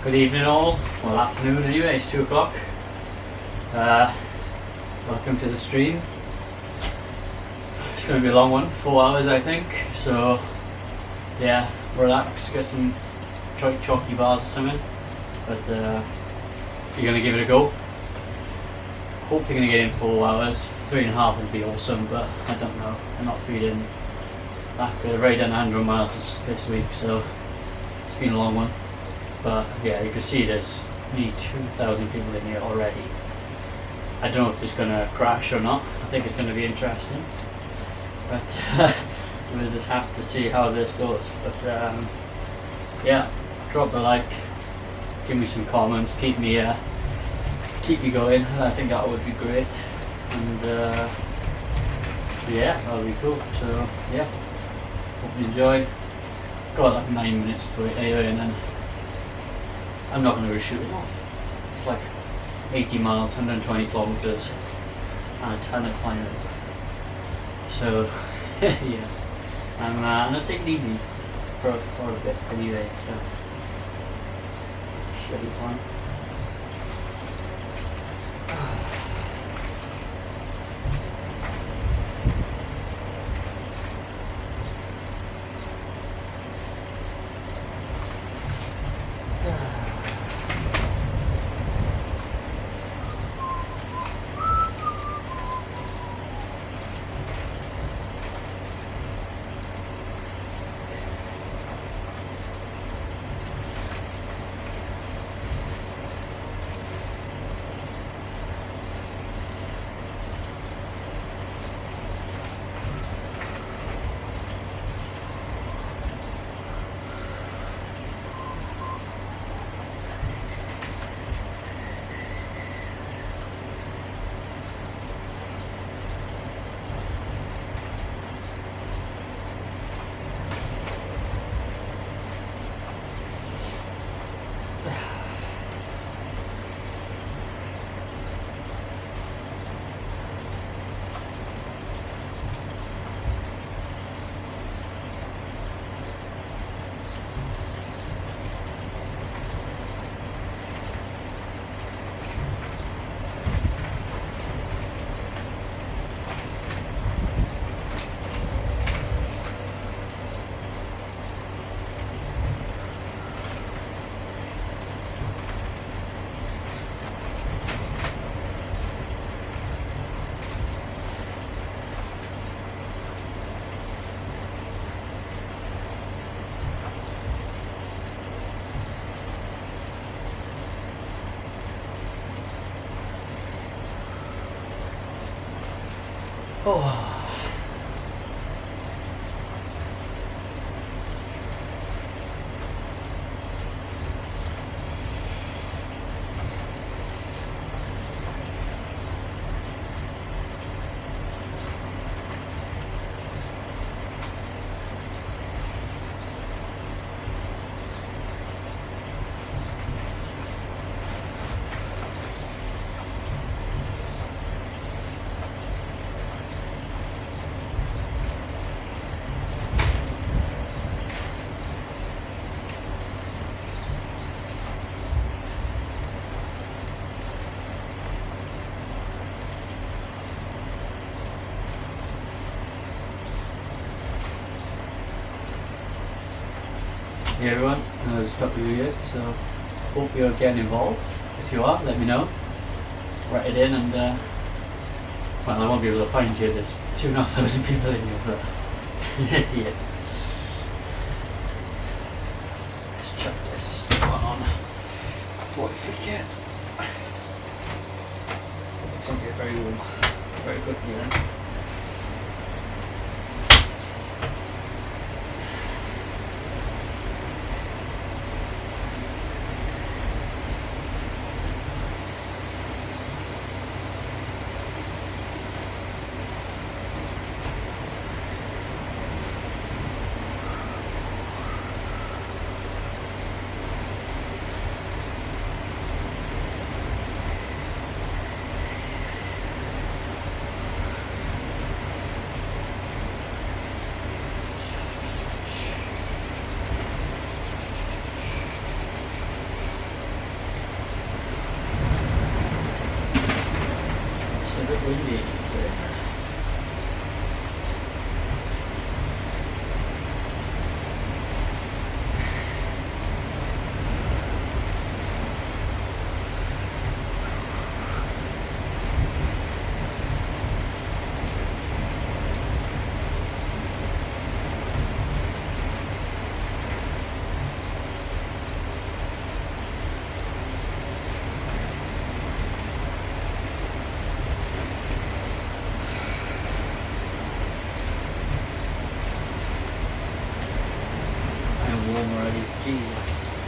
Good evening all, well afternoon anyway, it's 2 o'clock. Welcome to the stream. It's going to be a long one, 4 hours I think, so yeah, relax, get some chalky bars or something, but you're going to give it a go. Hopefully going to get in 4 hours, 3.5 would be awesome, but I don't know, I'm not feeling that good. I've already done 100 miles this week, so it's been a long one. But yeah, you can see there's nearly 2,000 people in here already. I don't know if it's going to crash or not. I think it's going to be interesting. But we'll just have to see how this goes. But yeah, drop a like, give me some comments, keep me going. I think that would be great. And yeah, that'll be cool. So yeah, hope you enjoy. Got like 9 minutes to it anyway, and then I'm not going to reshoot it off. It's like 80 miles, 120 kilometers, and a ton of climbing. So, yeah, I'm going to take it easy for a bit anyway. So, should be fun. Oh. Hey everyone, there's a couple of you here, so hope you're getting involved. If you are, let me know. Write it in and well, I won't be able to find you, there's 2,500 people in here, but yeah. Let's chuck this one on before I forget. It's going to get very warm very quickly then. windy today. Warm already, Jesus.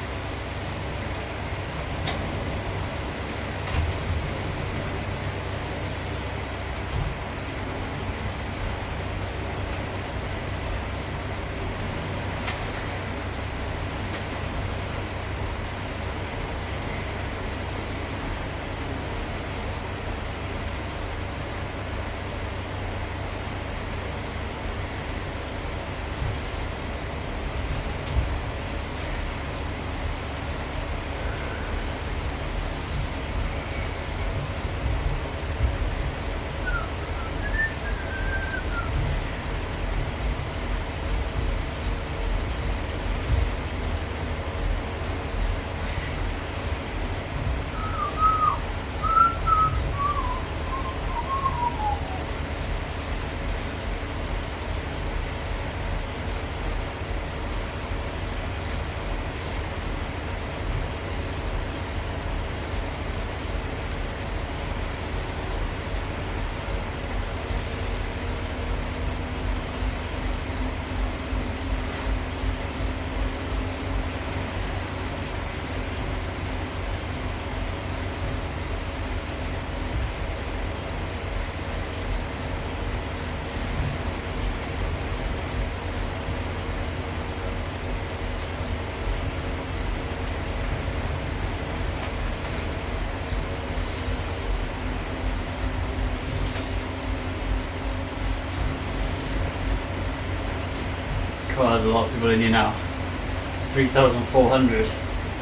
God, there's a lot of people in here now. 3,400.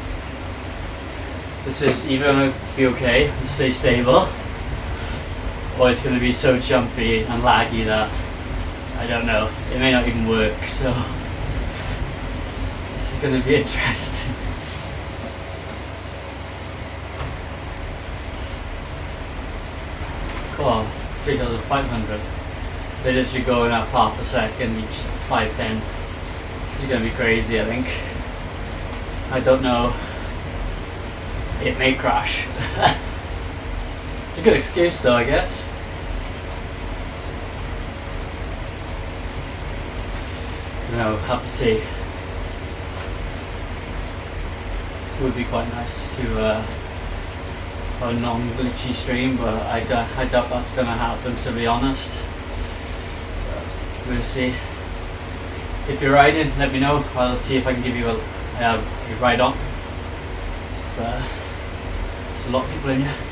This is either going to be okay and stay stable, or it's going to be so jumpy and laggy that I don't know, it may not even work, so this is going to be interesting. Come on, 3,500. They literally go in at half a second each 5:10. This is going to be crazy, I think. I don't know. It may crash. It's a good excuse though, I guess. No, have to see. It would be quite nice to have a non-glitchy stream, but I doubt that's going to happen, to be honest. We'll see. If you're riding, let me know. I'll see if I can give you a ride on. But there's a lot of people in here.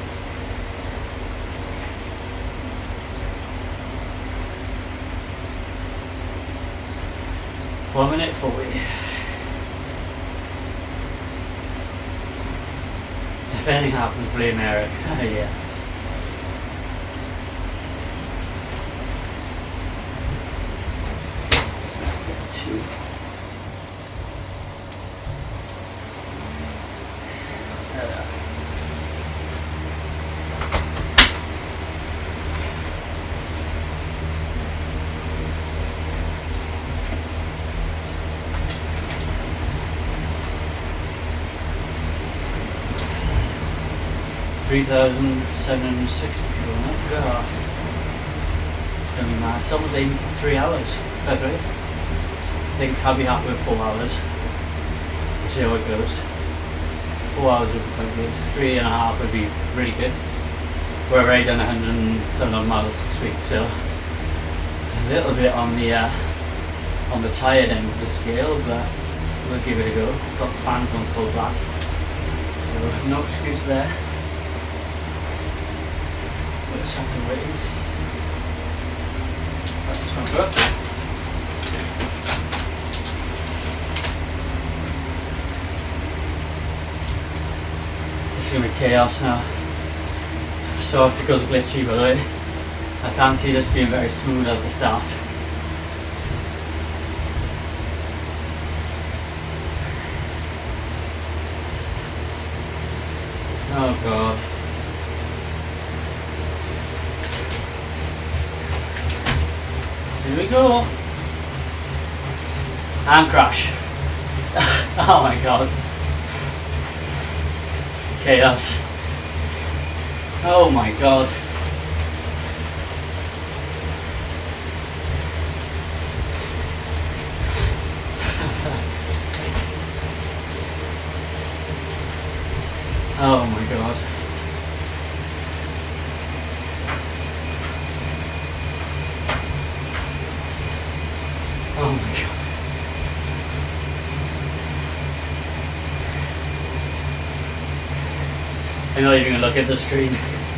One minute 40. If anything happens, blame Eric. Yeah. Two. 3,760 going up. God. It's going to be mad. Someone's aiming for 3 hours. February. I think I'll be happy with 4 hours. We'll see how it goes. 4 hours would be quite good. 3.5 would be really good. We're already done 107 odd miles this week, so a little bit on the tired end of the scale, but we'll give it a go. Got the fans on full blast, so no excuse there. We'll just have to wait and see. That's one good. It's going to be chaos now. so if it goes glitchy, by the way, I can't see this being very smooth at the start. Oh god. Here we go. And crash. Oh my god. Okay, that's... Oh my god. Oh my god. Oh my god. I'm not even gonna look at the screen.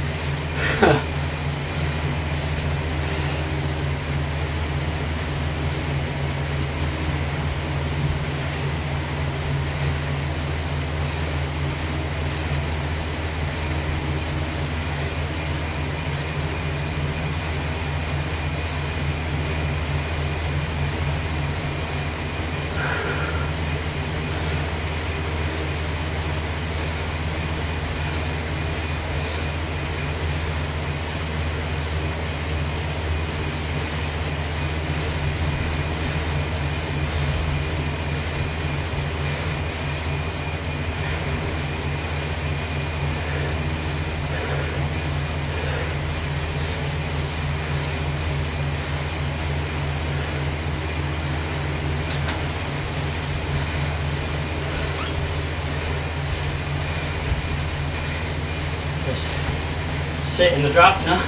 Just sit in the draft now.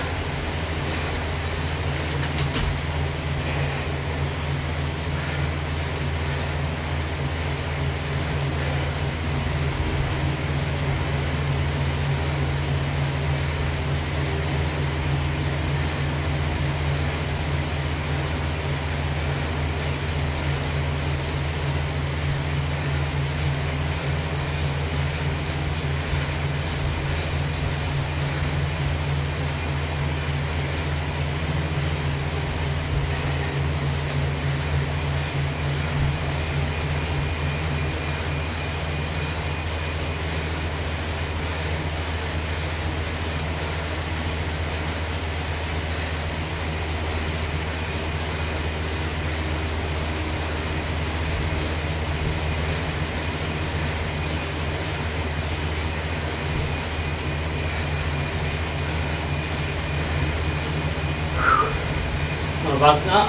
That's not.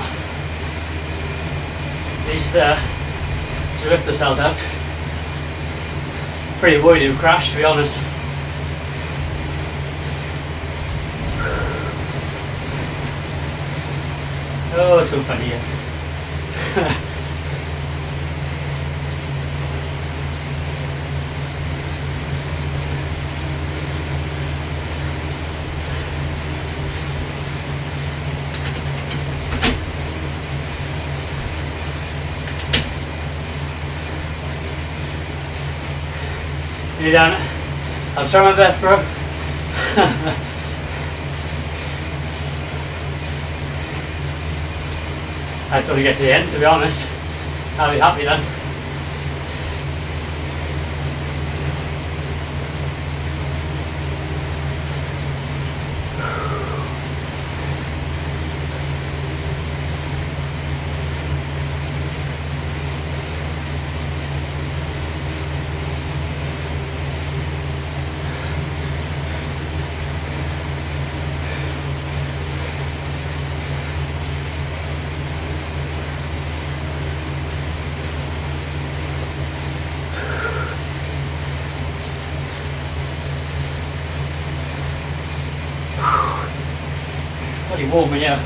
At least Zwift has held out. Pretty worried he'd crash, to be honest. Oh, it's going funny here. You done it? I'll try my best, bro. I just want to get to the end, to be honest. I'll be happy then. Bloody warm in here.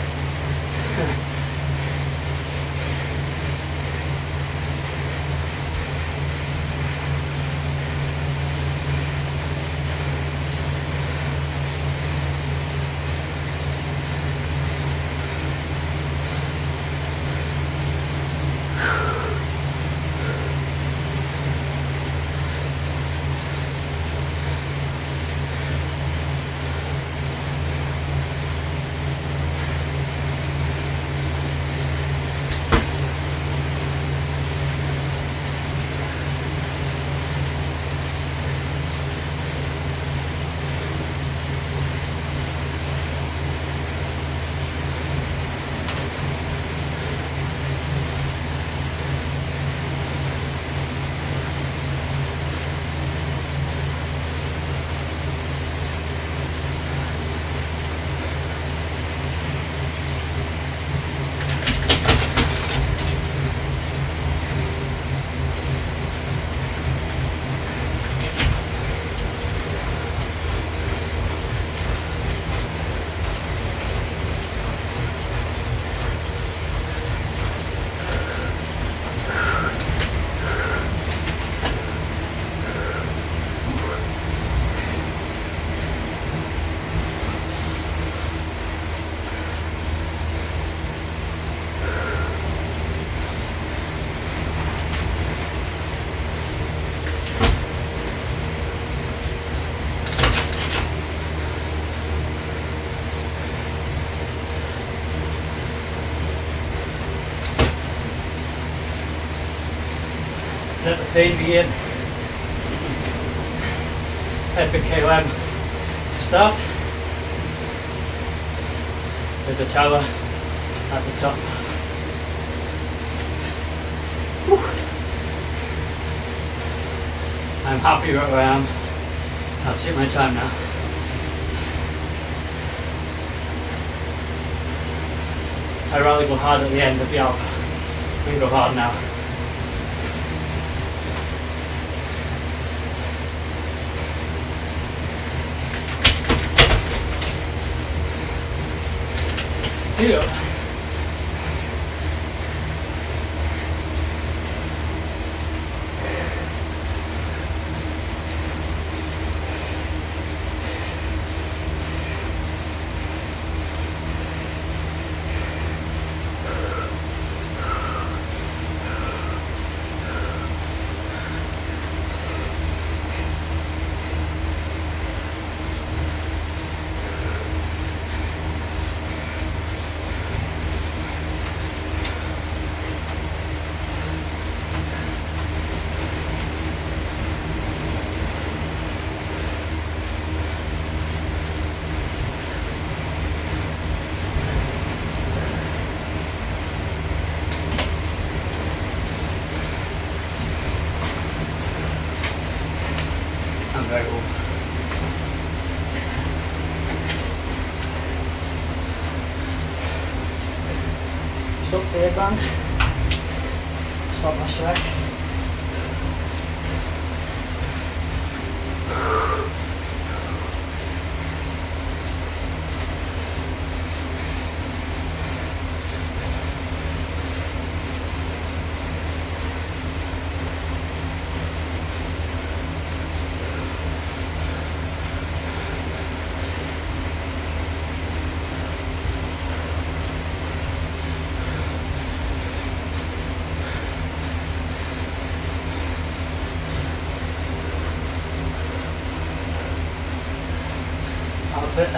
at the PB in Epic KOM to start, with the tower at the top. Whew. I'm happy right where I am. I'll take my time now. I'd rather go hard at the end of the Alp than go hard now. Here you go. Very cool. Stop the headband. Stop my sweat. Bit.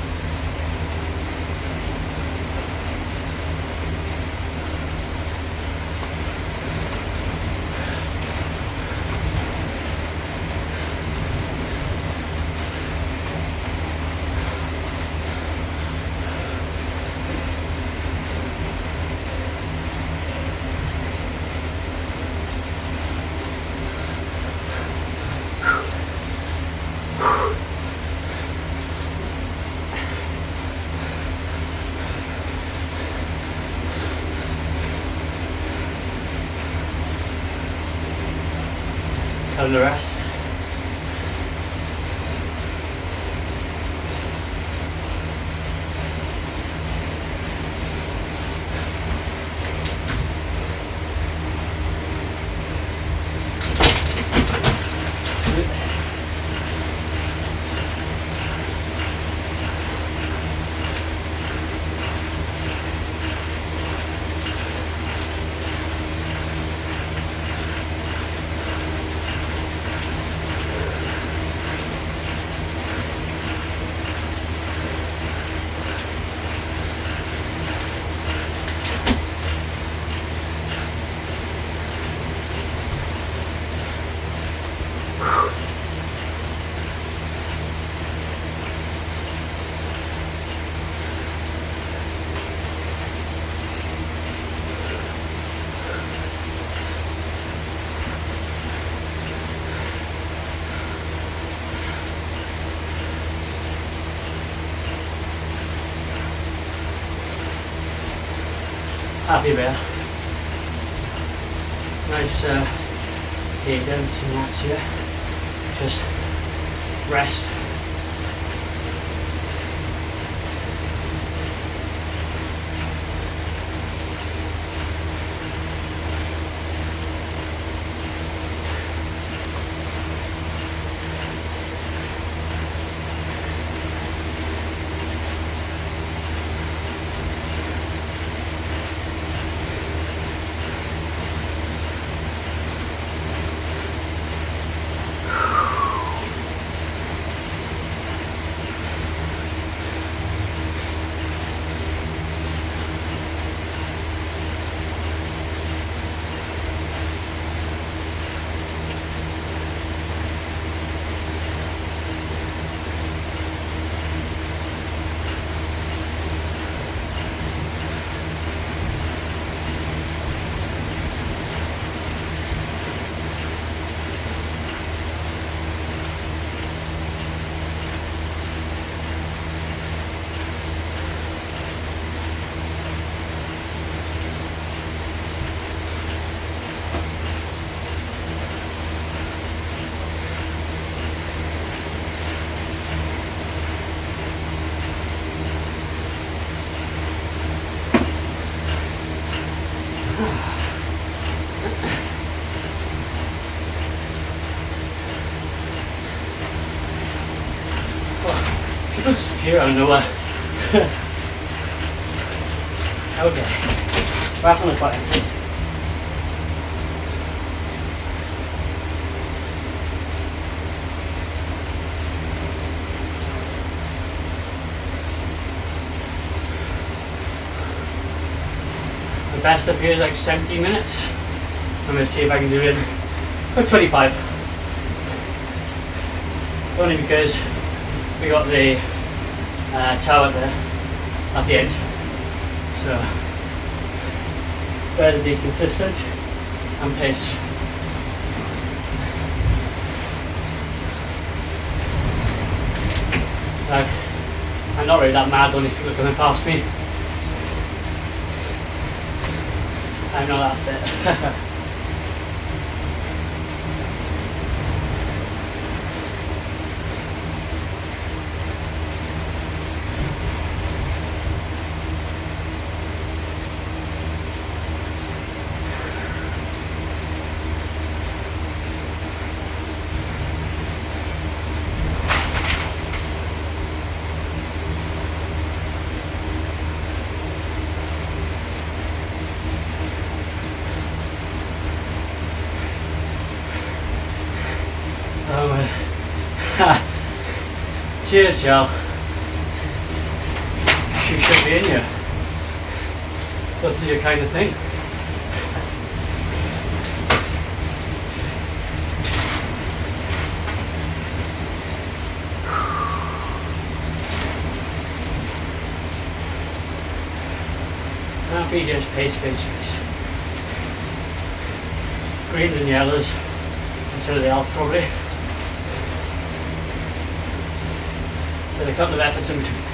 And the rest. Happy there. Nice cadence and lots here. Just rest. People just appear out of nowhere. Okay, back on the button. The best up here is like 17 minutes. I'm going to see if I can do it in about 25. Only because we got the tower there at the end, so better be consistent and pace. Like, I'm not really that mad on these people coming past me. I'm not that fit. Cheers, y'all. She should be in here. That's your kind of thing. Can't be just pace, pace, pace. Greens and yellows until the Alp probably. With a couple of efforts in between.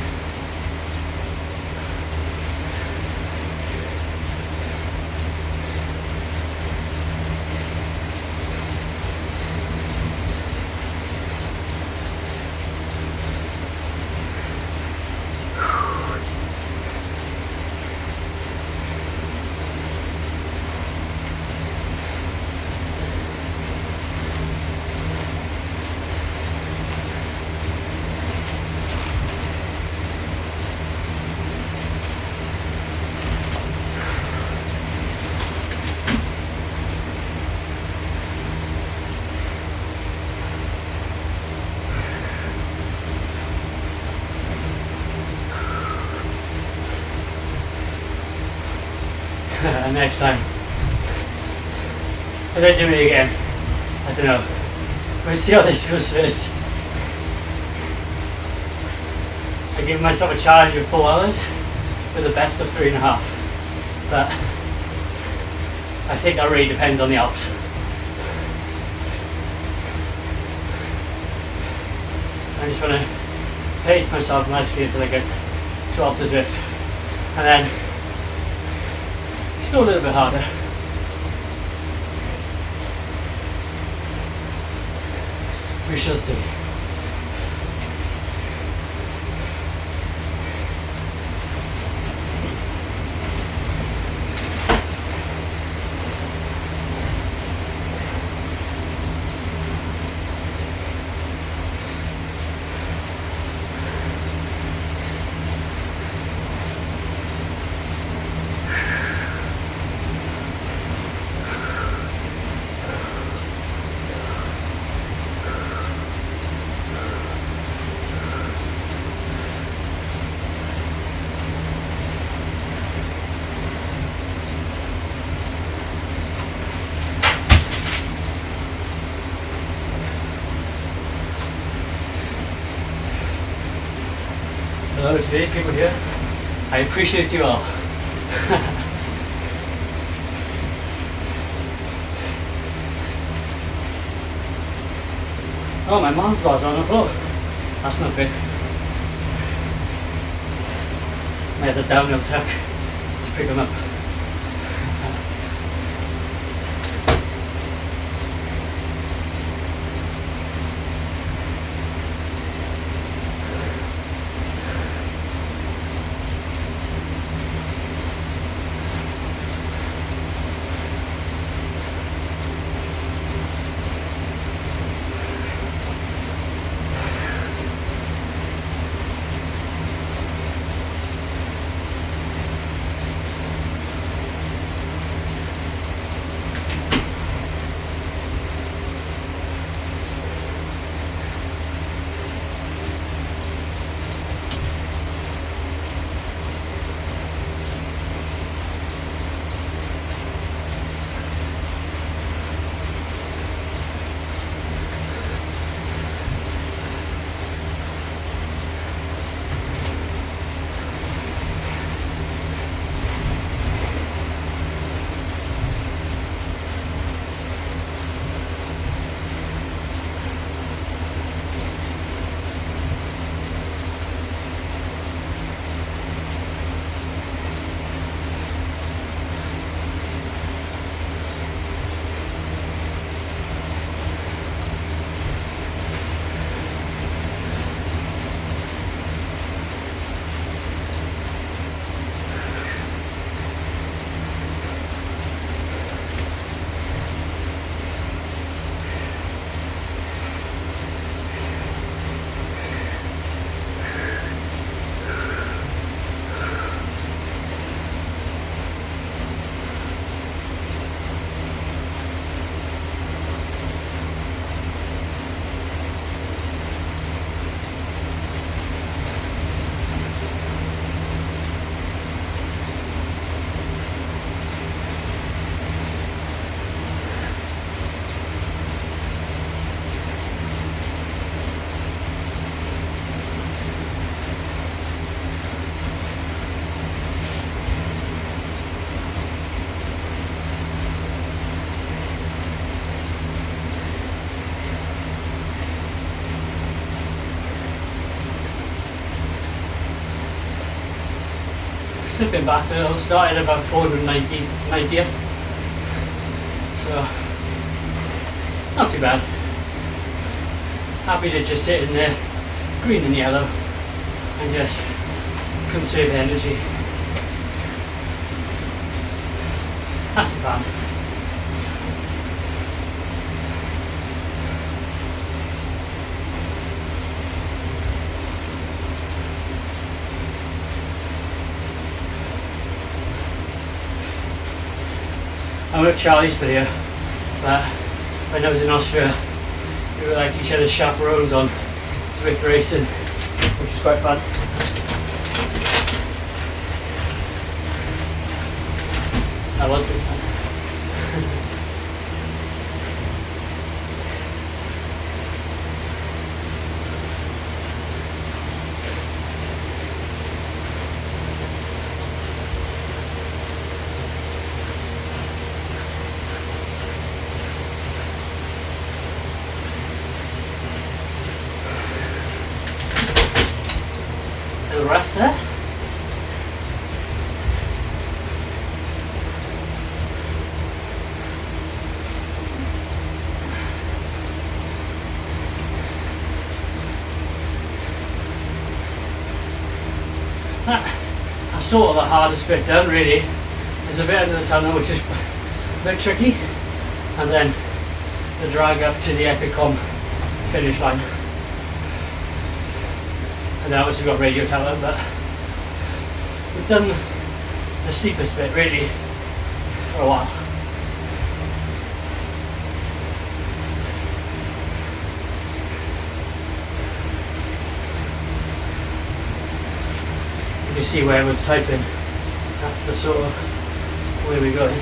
Next time. If I do it again, I don't know. We'll see how this goes first. I gave myself a challenge of 4 hours with the best of 3.5. But I think that really depends on the Alps. I just want to pace myself nicely until I get to Alpe du Zwift. And then go a little bit harder. We shall see. Hello today, people here. I appreciate you all. Oh, my mom's bars on the floor. That's not good. I had a downhill tuck to pick them up. slipping back a little, started about 490th, so not too bad. Happy to just sit in there, green and yellow, and just conserve energy. That's the plan. I'm at Charlie's video, but when I was in Austria, we were like each other's chaperones on Zwift racing, which was quite fun. That was good fun. The rest there. That's sort of the hardest bit done, really. There's a bit under the tunnel which is a bit tricky, and then the drag up to the Epicom finish line. And now obviously we've got radio tower, but we've done the steepest bit really for a while. You can see where everyone's typing. That's the sort of way we're going.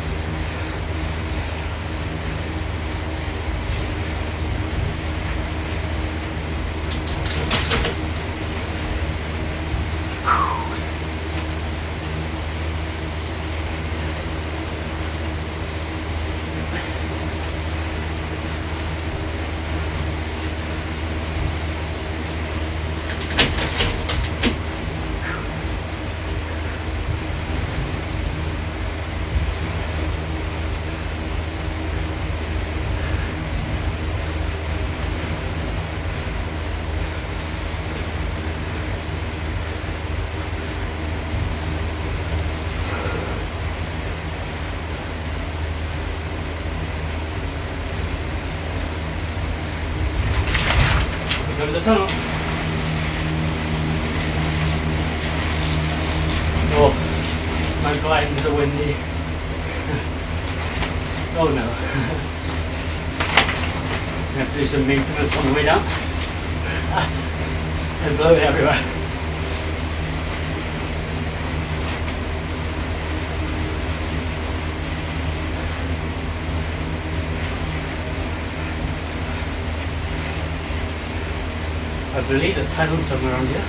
Over the tunnel. Oh, my blinds are windy. Oh no. I have to do some maintenance on the way down. And blow it everywhere. I believe the tunnel somewhere around here.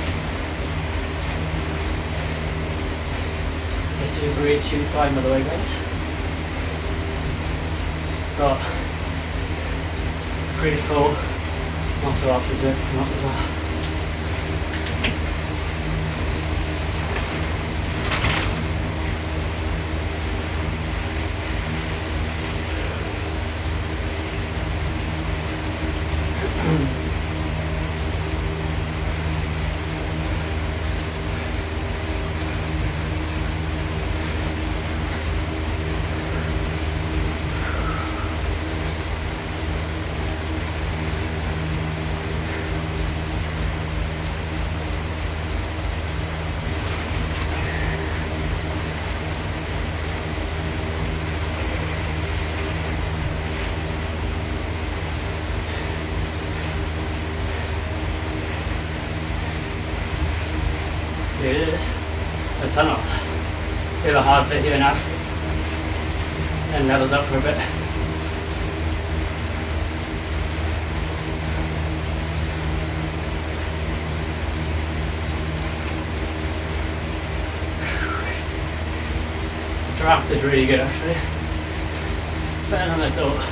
Let's do a grade 2 climb by the way, guys. Got pretty full, not so after it, not as well. Here it is, a tunnel. Bit of a hard bit here now, and levels up for a bit. The draft is really good actually, better than I thought.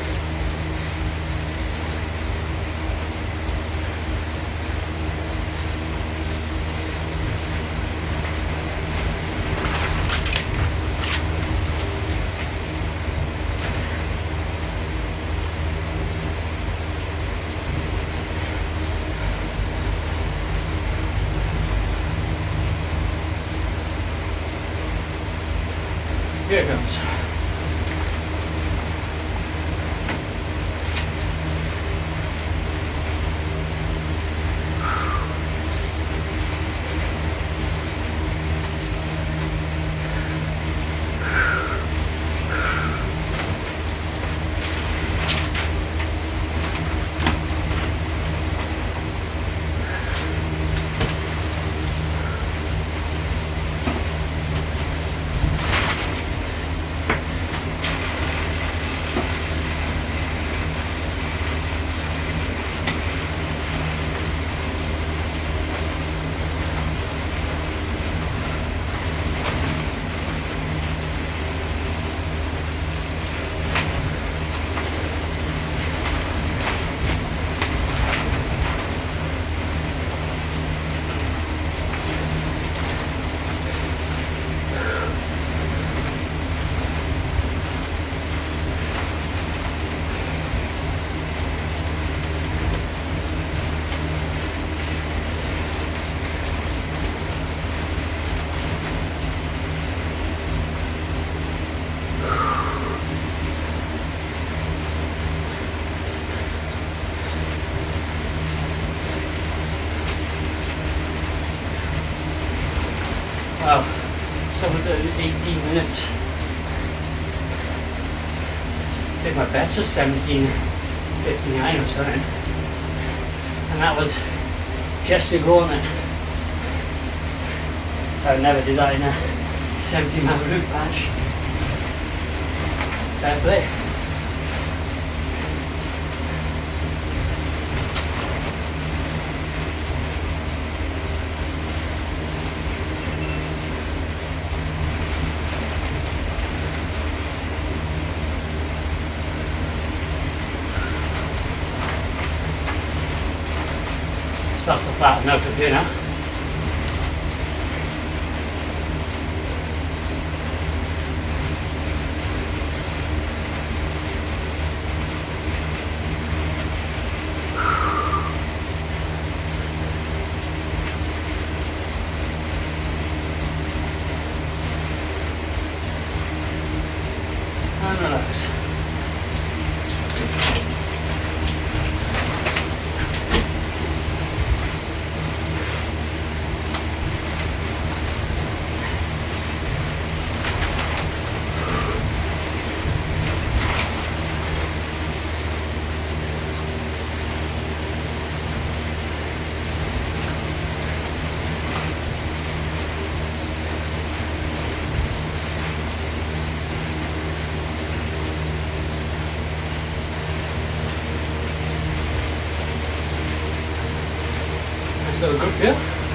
Here it comes. Wow, so was it 18 minutes? I think my best was 17:59 or something. And that was just to go on it. I would never do that in a 70-mile route patch. Fair play. Starts to flatten out a bit now. And relax. Little group here.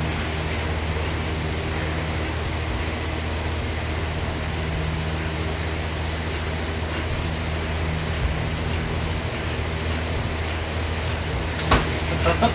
Up.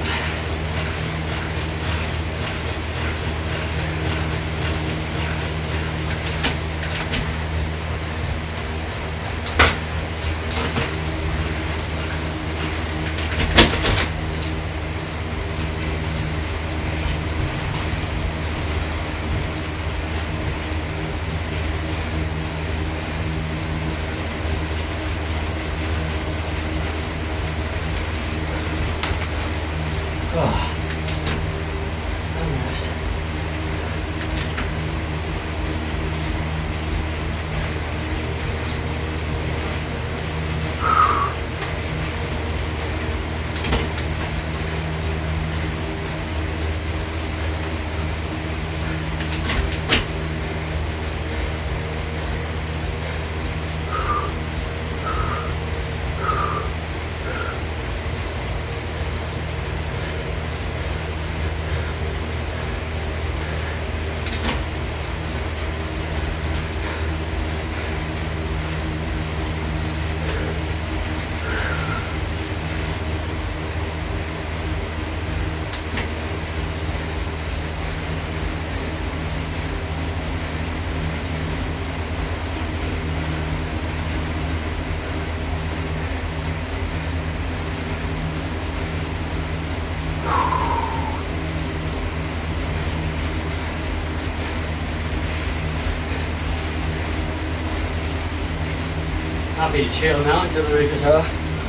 happy to chill now until the rivers are.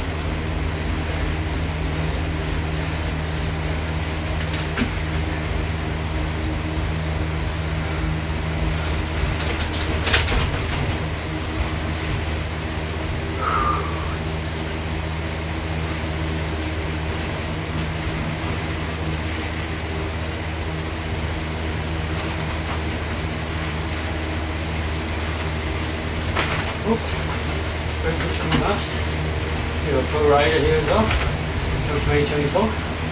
You're a pro rider here as well, from 2024.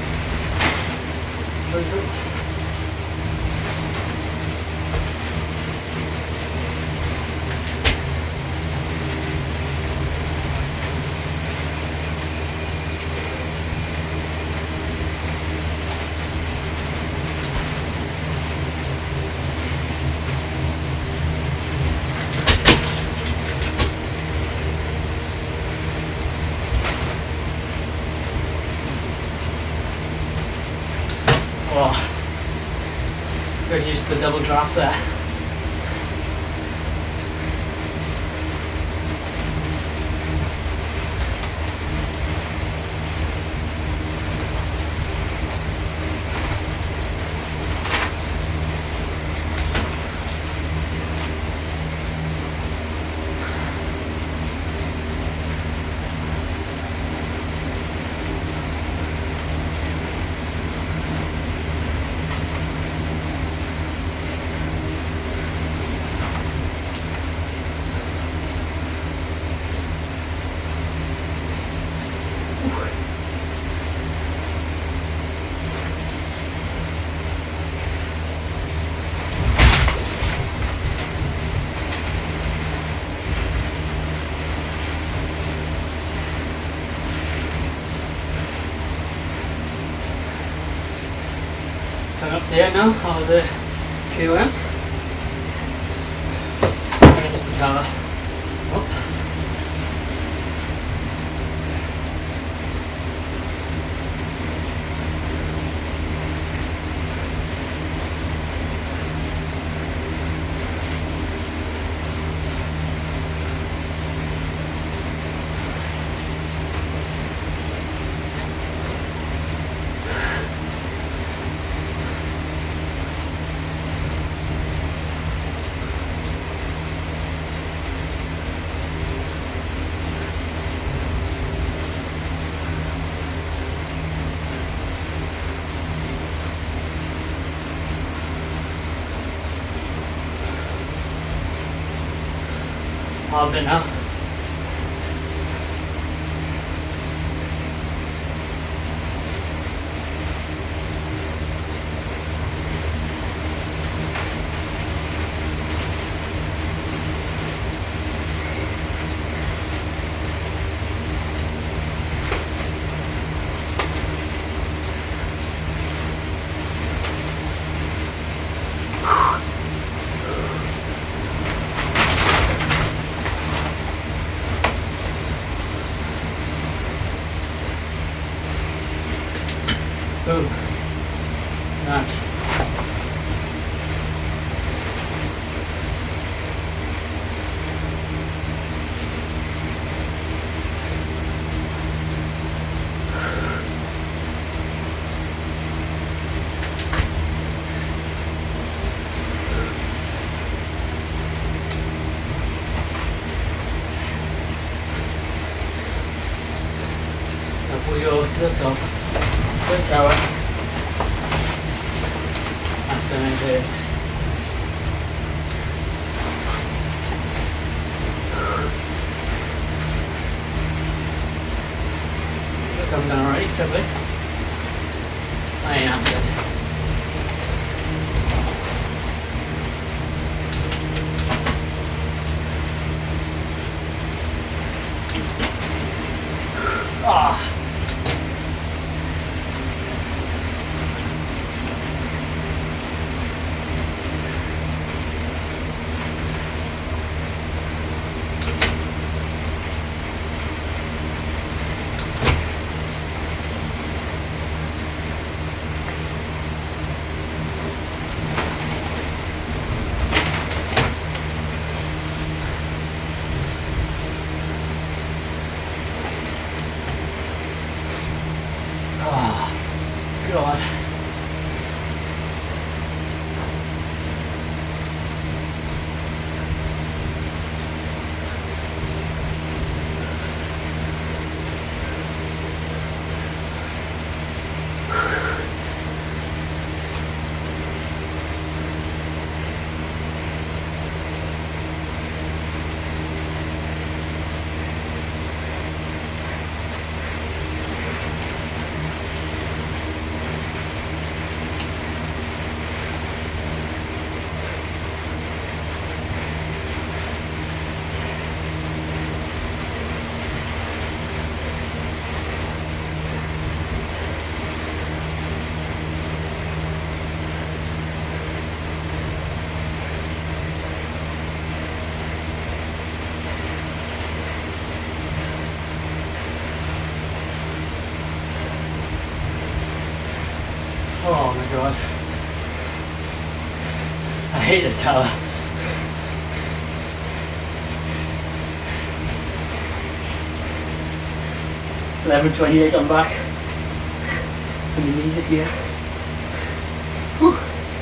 Oh, good use of the double draft there. Coming up there now of the QM. Bring this tower up. Half it now. Boom. Nice. Now pull you over to the top. Good tower. That's going to it. Come down already, quickly. I am good. Ah. hate this tower. 11:28 on back. And the knees here. Whew.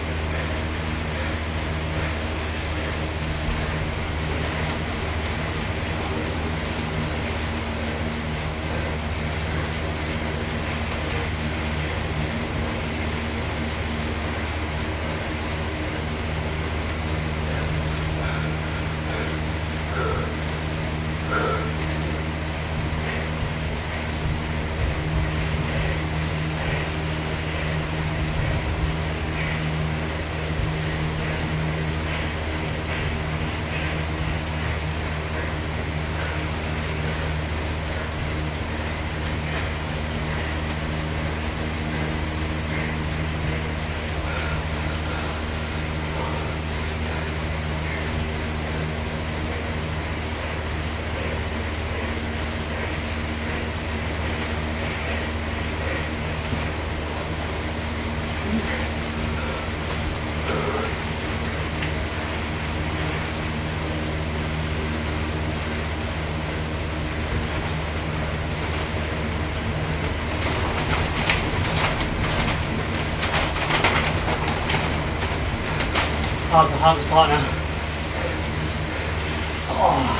How's the hardest part now? Oh.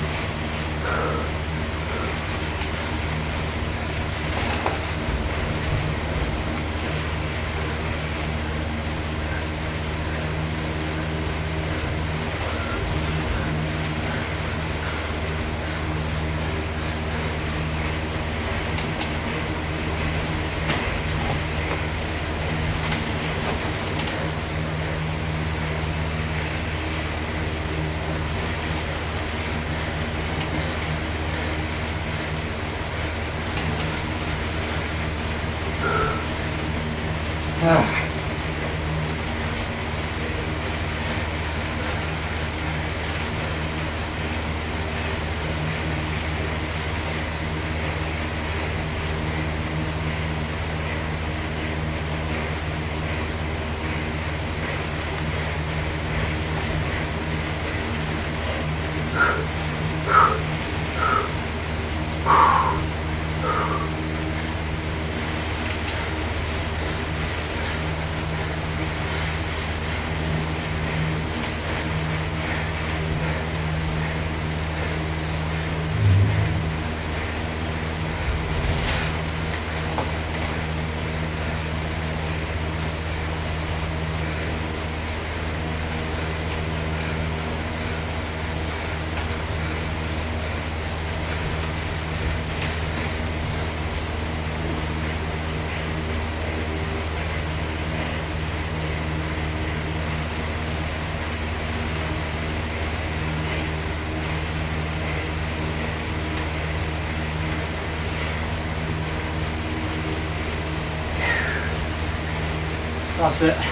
That's it.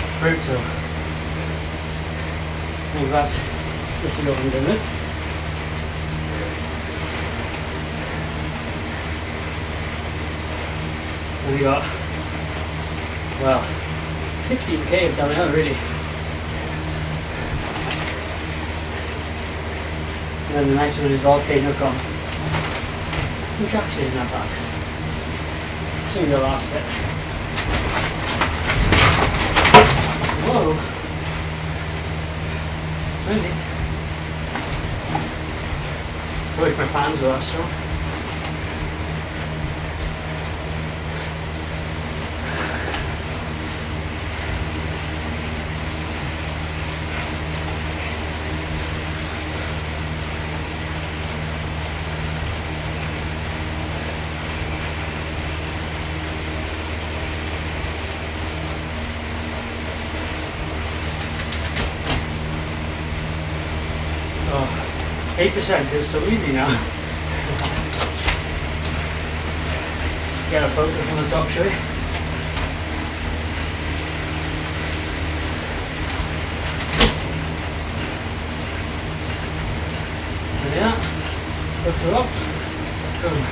Brutal. I think this is what I'm doing. we got, well, 15k downhill really. And then the next one is volcano comp, which actually isn't that bad. See the last bit. Whoa! It's windy. I wish my fans were that strong. Oh, 8% is so easy now. Get a photo from the top, shall we? There we are. Lift her up. Boom.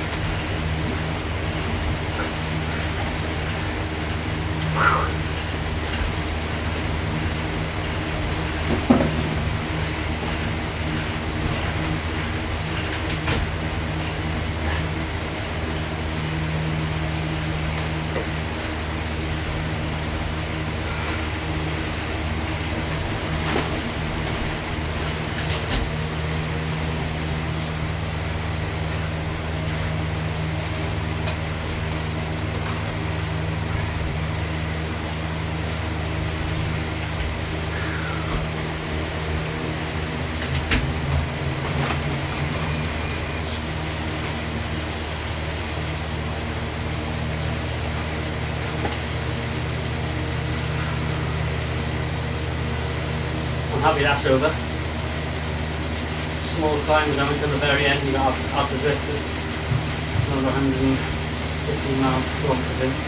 I'm happy that's over. Small climbs down until the very end, you got after Zwift, another 150 mile kilometres in.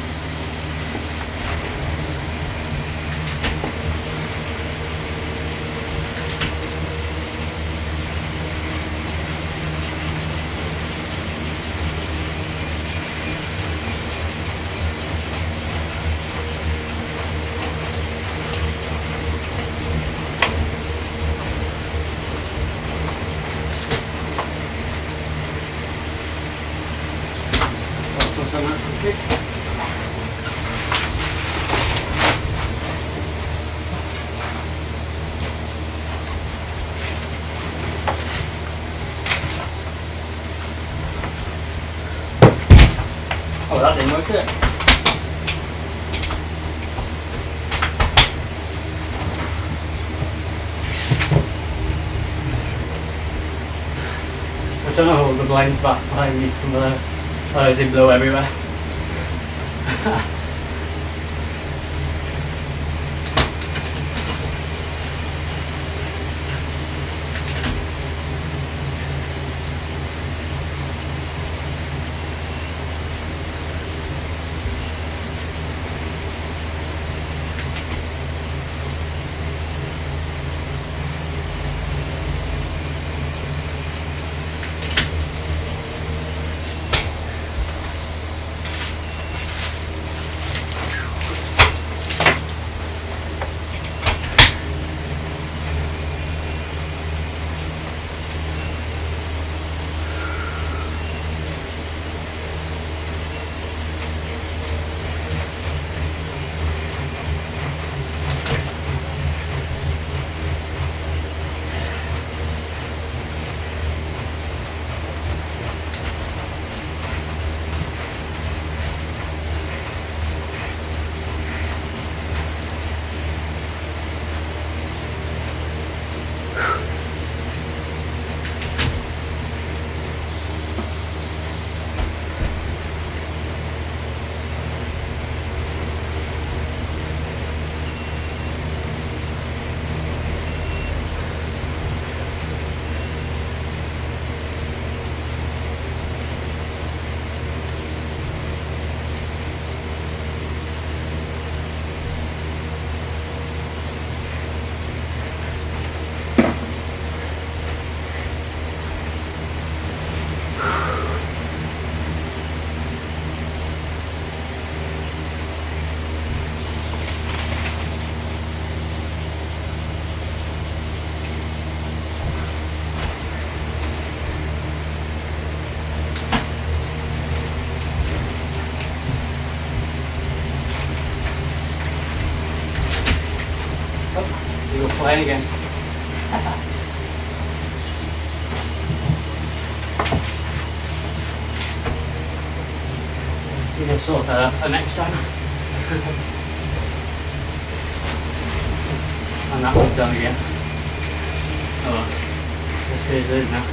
Oh, that didn't work, did it? I don't know how the blinds back behind me from the otherwise they blow everywhere. line again. You can sort that out for next time. And that one's done again. Oh, this is it now.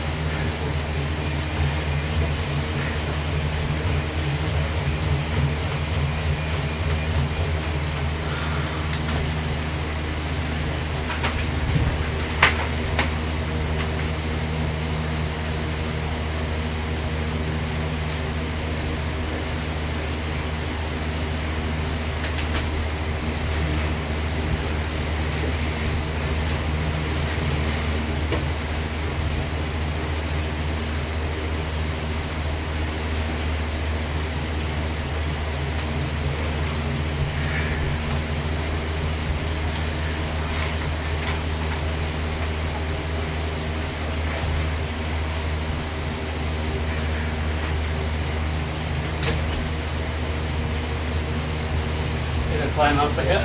Climb up here.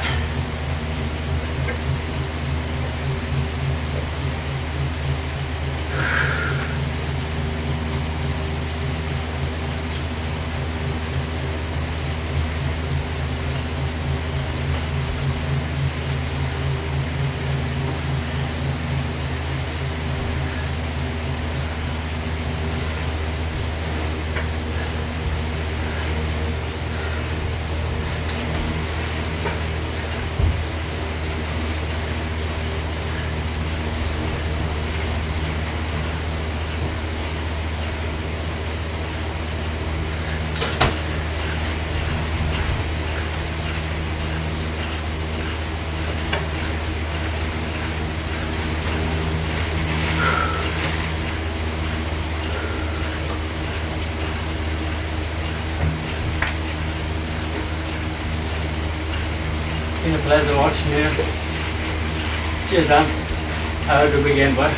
Been a pleasure watching you. Cheers, Dan. Have a good weekend, boy.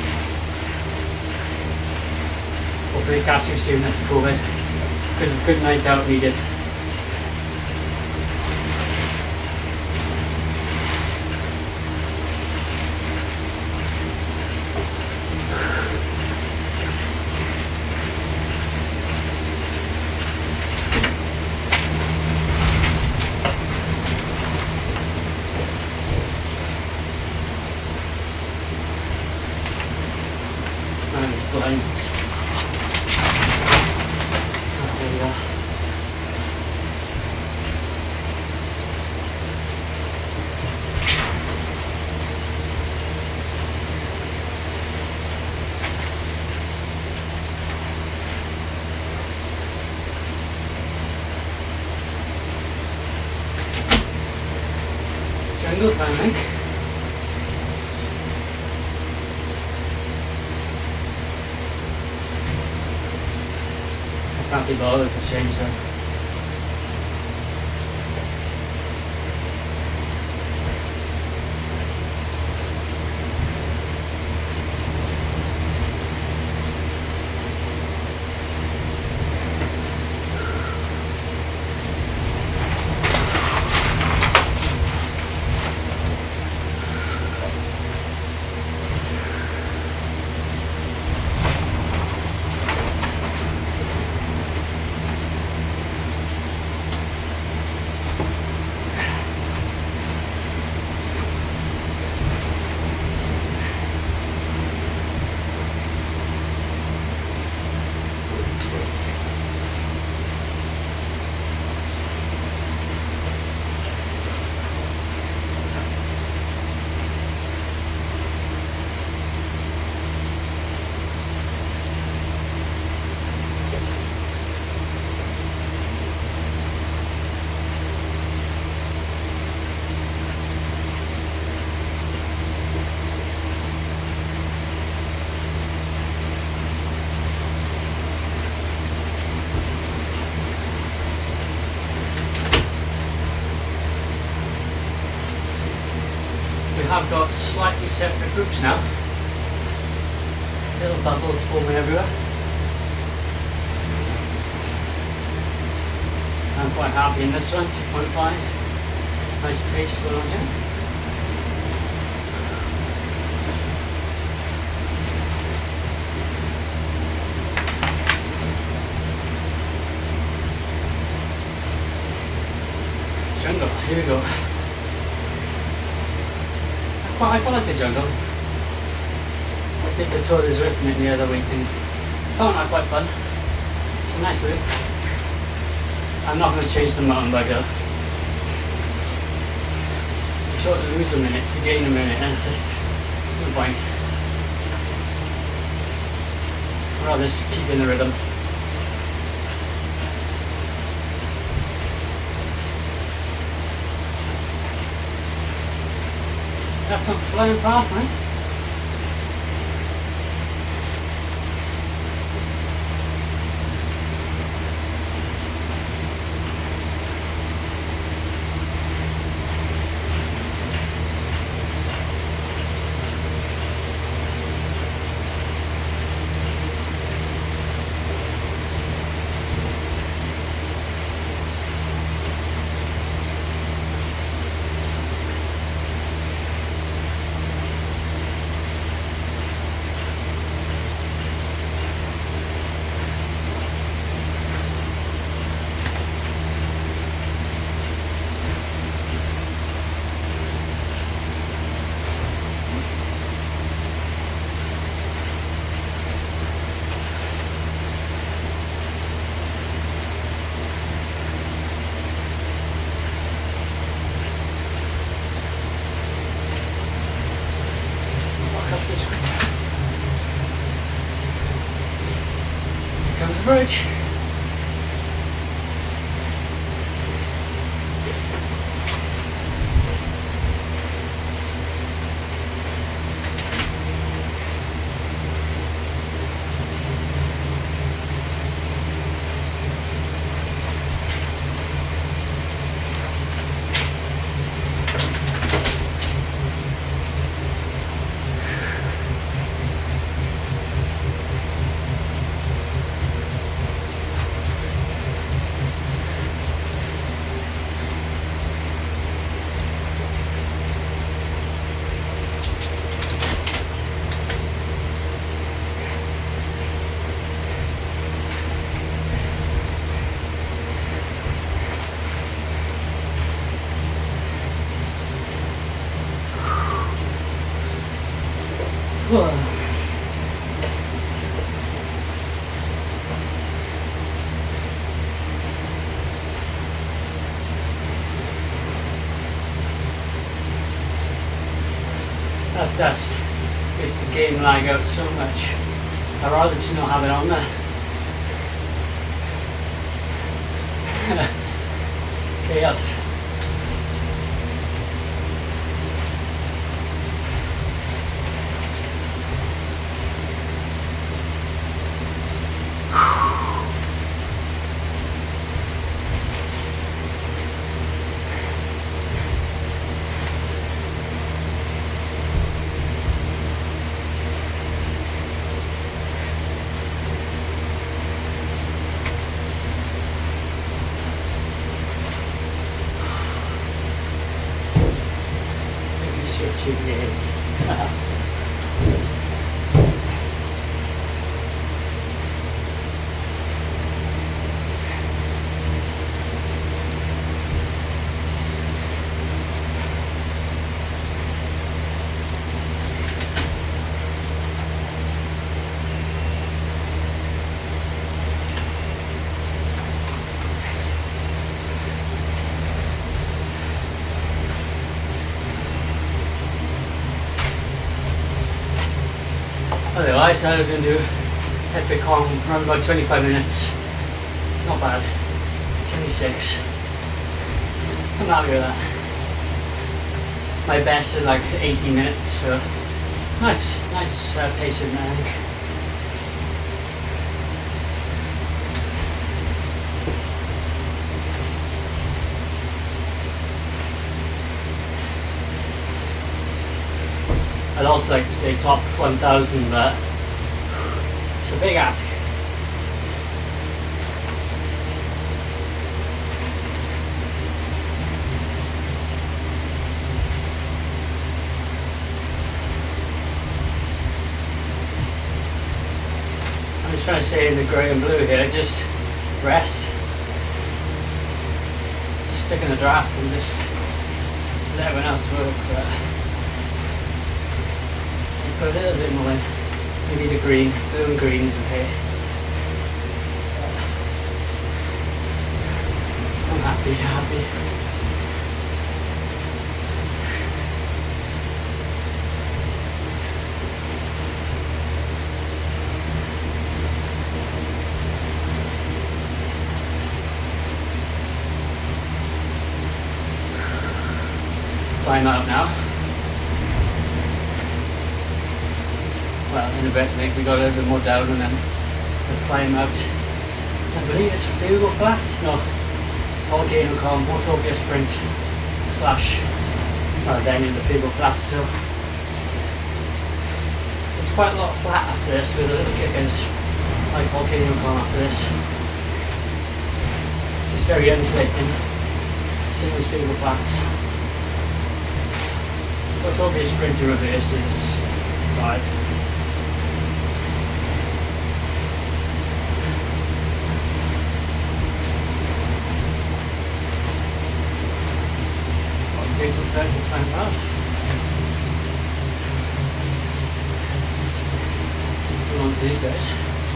Hopefully catch you soon after COVID. Good night out needed. Blind. There we go. Jungle time, I think. Can't be bothered to change that. I've got slightly separate groups now. Little bubbles forming everywhere. I'm quite happy in this one, 2.5. Nice pace going on here. here we go. I quite like the jungle. I did the tour of the Zwift Community the other week and found that quite fun. It's a nice loop. I'm not going to change the mountain bike though. You sort of lose a minute to gain a minute and it's just no point. I'd rather just keep in the rhythm. That comes flying past, right? Comes the bridge. That dust makes the game lag out so much. I'd rather just not have it on there. Chaos. Otherwise, I was going to do epic home around about 25 minutes. Not bad. 26. I'm happy with that. My best is like 80 minutes, so nice pace in there. I'd also like to say top 1,000, but it's a big ask. I'm just trying to stay in the grey and blue here, just rest. Just stick in the draft and just let everyone else work, but you put a little bit more in. Maybe the green, blue and green is okay. I'm happy. Climb out now. Well, in a bit, I think we got a little bit more down and then we'll climb out. I believe it's Bugle Flat, no, small gain will come, Autopia Sprint slash, well then in the Bugle Flat, so there's quite a lot of flat after this with the little kickers, like Volcano Con after this. It's very undulating, same as Bugle Flats. Autopia Sprint to reverse is right. People try to find out. Go on to these guys.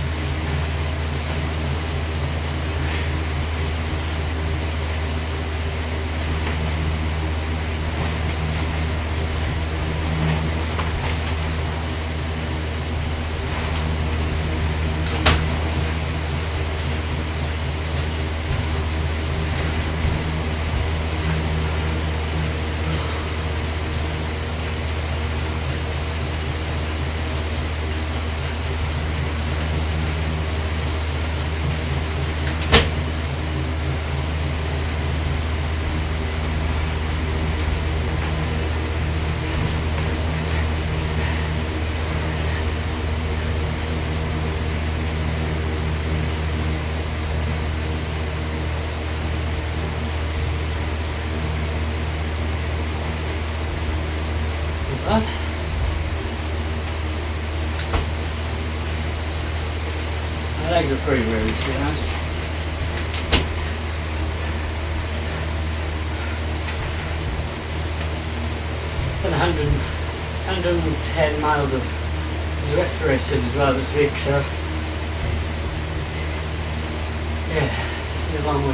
My legs are pretty weary, to be honest. Done 110 miles of Zwift racing as well this week, so yeah, it's been a long week.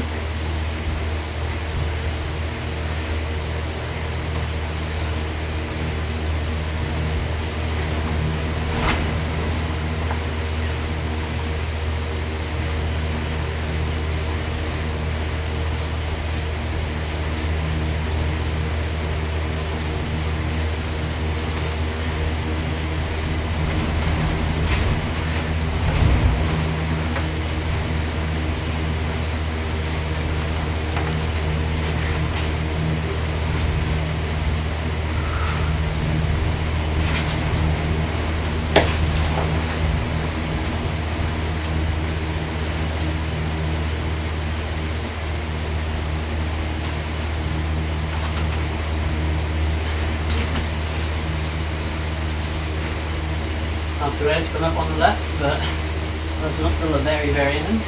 After edge come up on the left, but that's not till the very end.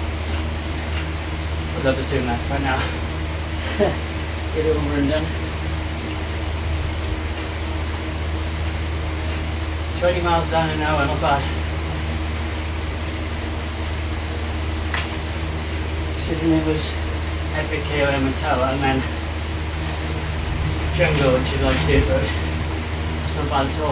I'd love to turn left right now. Get it over and done. 20 miles down an hour, not bad. Considering it was epic KOM and Tower and then jungle, which is like dirt road. It's not bad at all.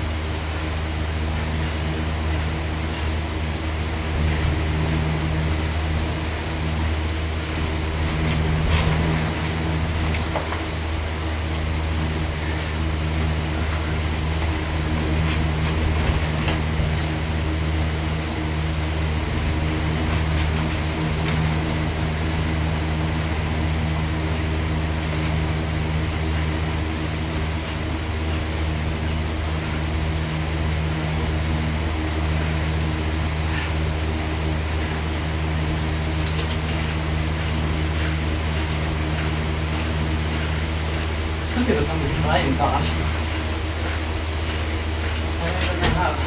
Some people come with flying cars. I don't know how.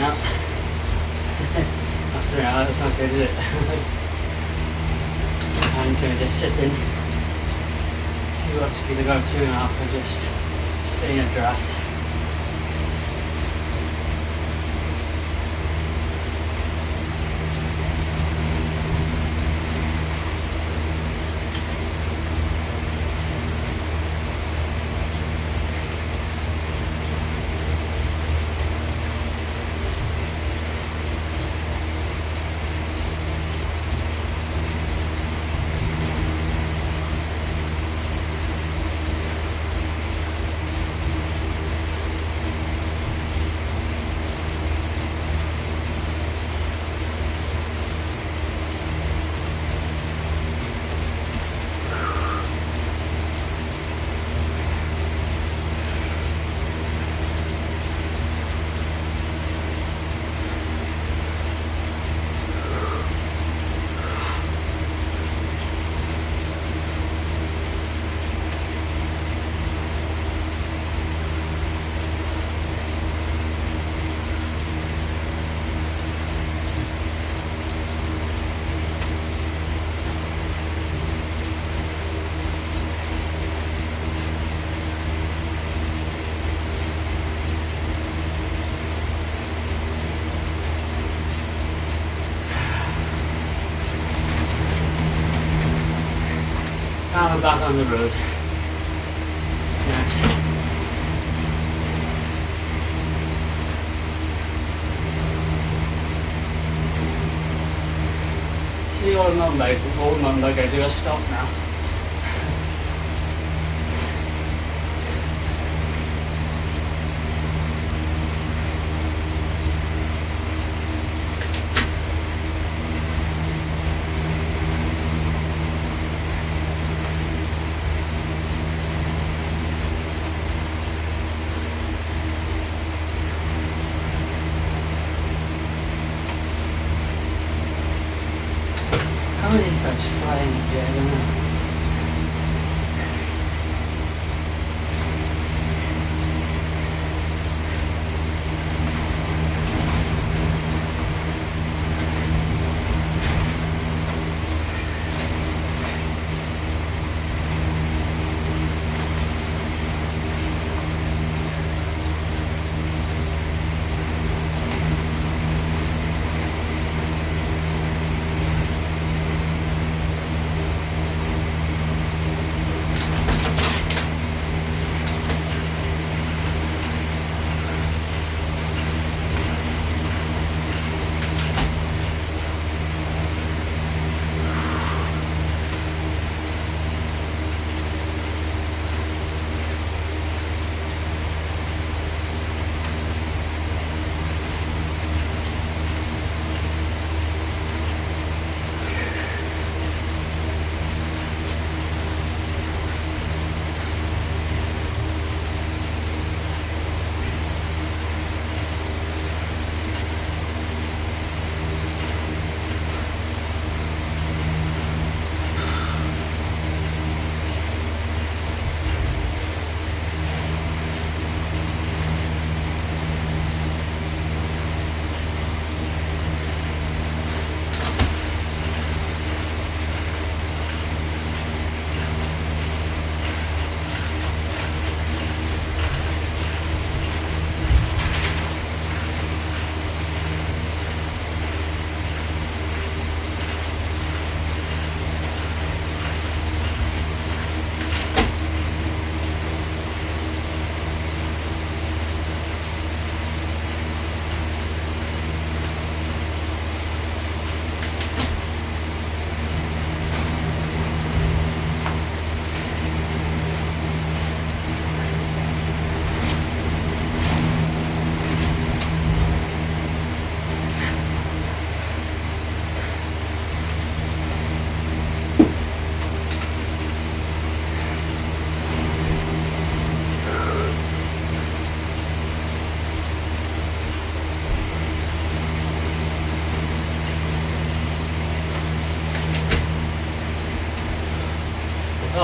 up. After an hour, it's not good, is it? I'm just going to just sit in, see what's going to go 2.5 and just stay in a draft. Now we're back on the road. Nice. See all the mountain bikes, I gotta stop now. How are these guys flying here? I don't know.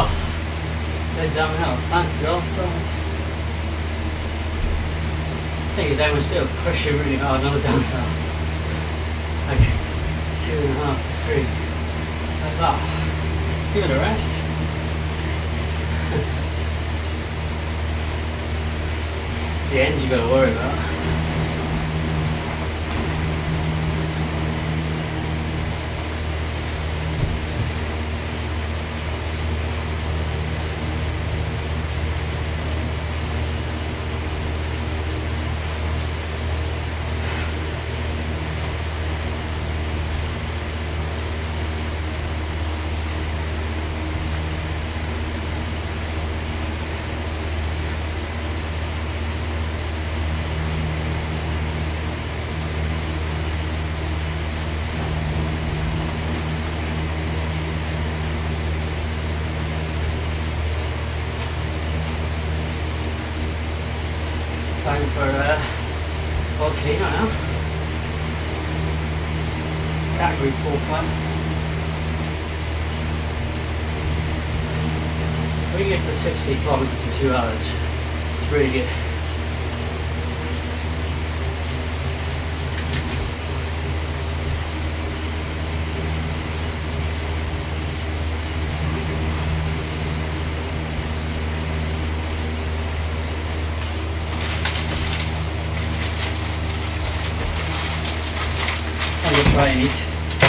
Oh, they downhill. Thank you. thing is, I was still pushing really hard on the downhill. Like 2.5 to 3. It's like that. Give it a rest. It's the end you've got to worry about. Time for volcano now. Category 4 climb. We can get to 60 kilometers in 2 hours. It's really good. Try and eat.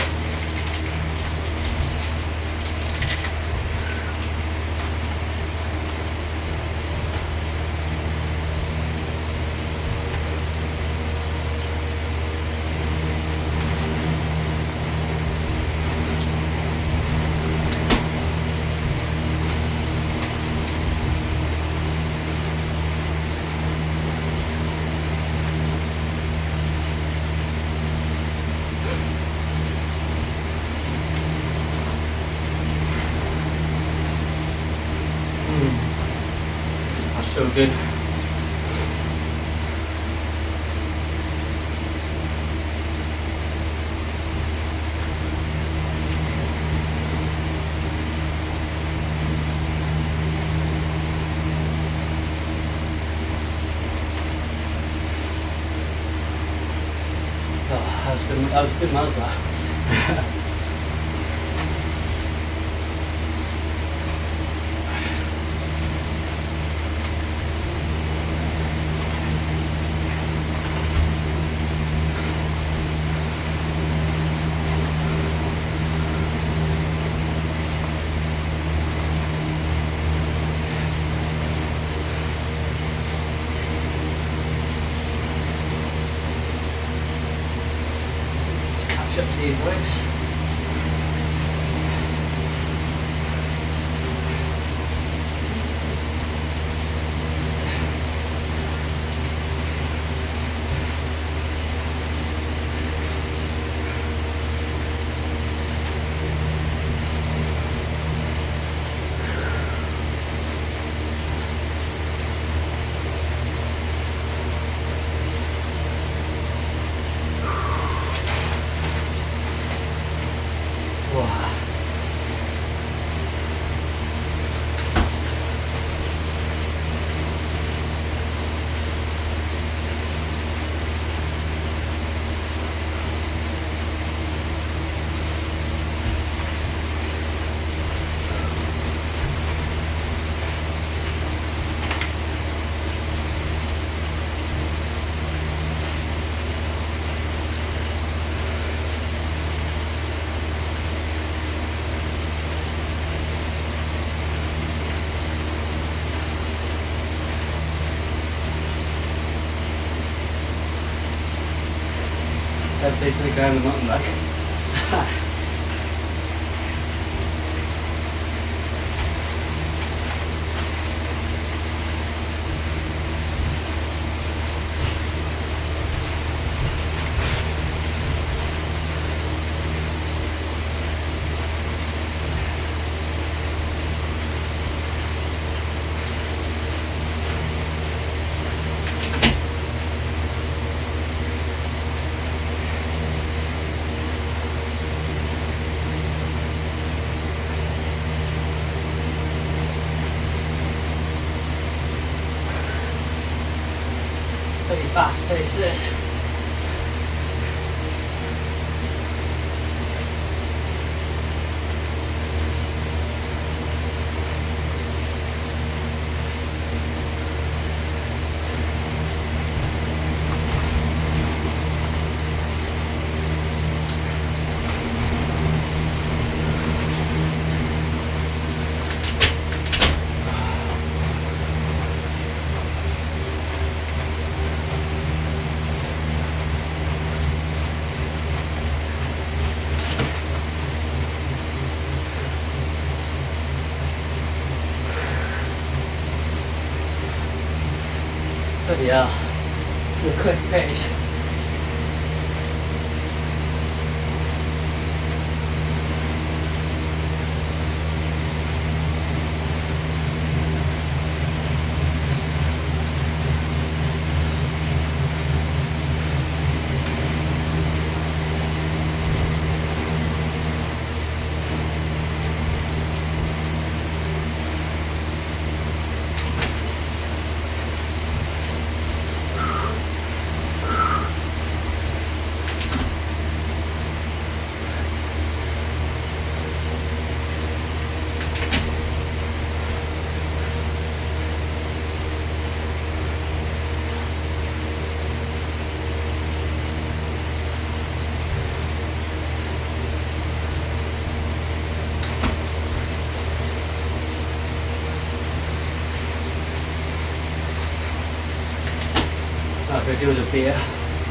So good. Oh, that was good miles there. Up to you boys. Head to the ground and mountain bike. fast pace this. But yeah, it's a quick pace. I could do the beer.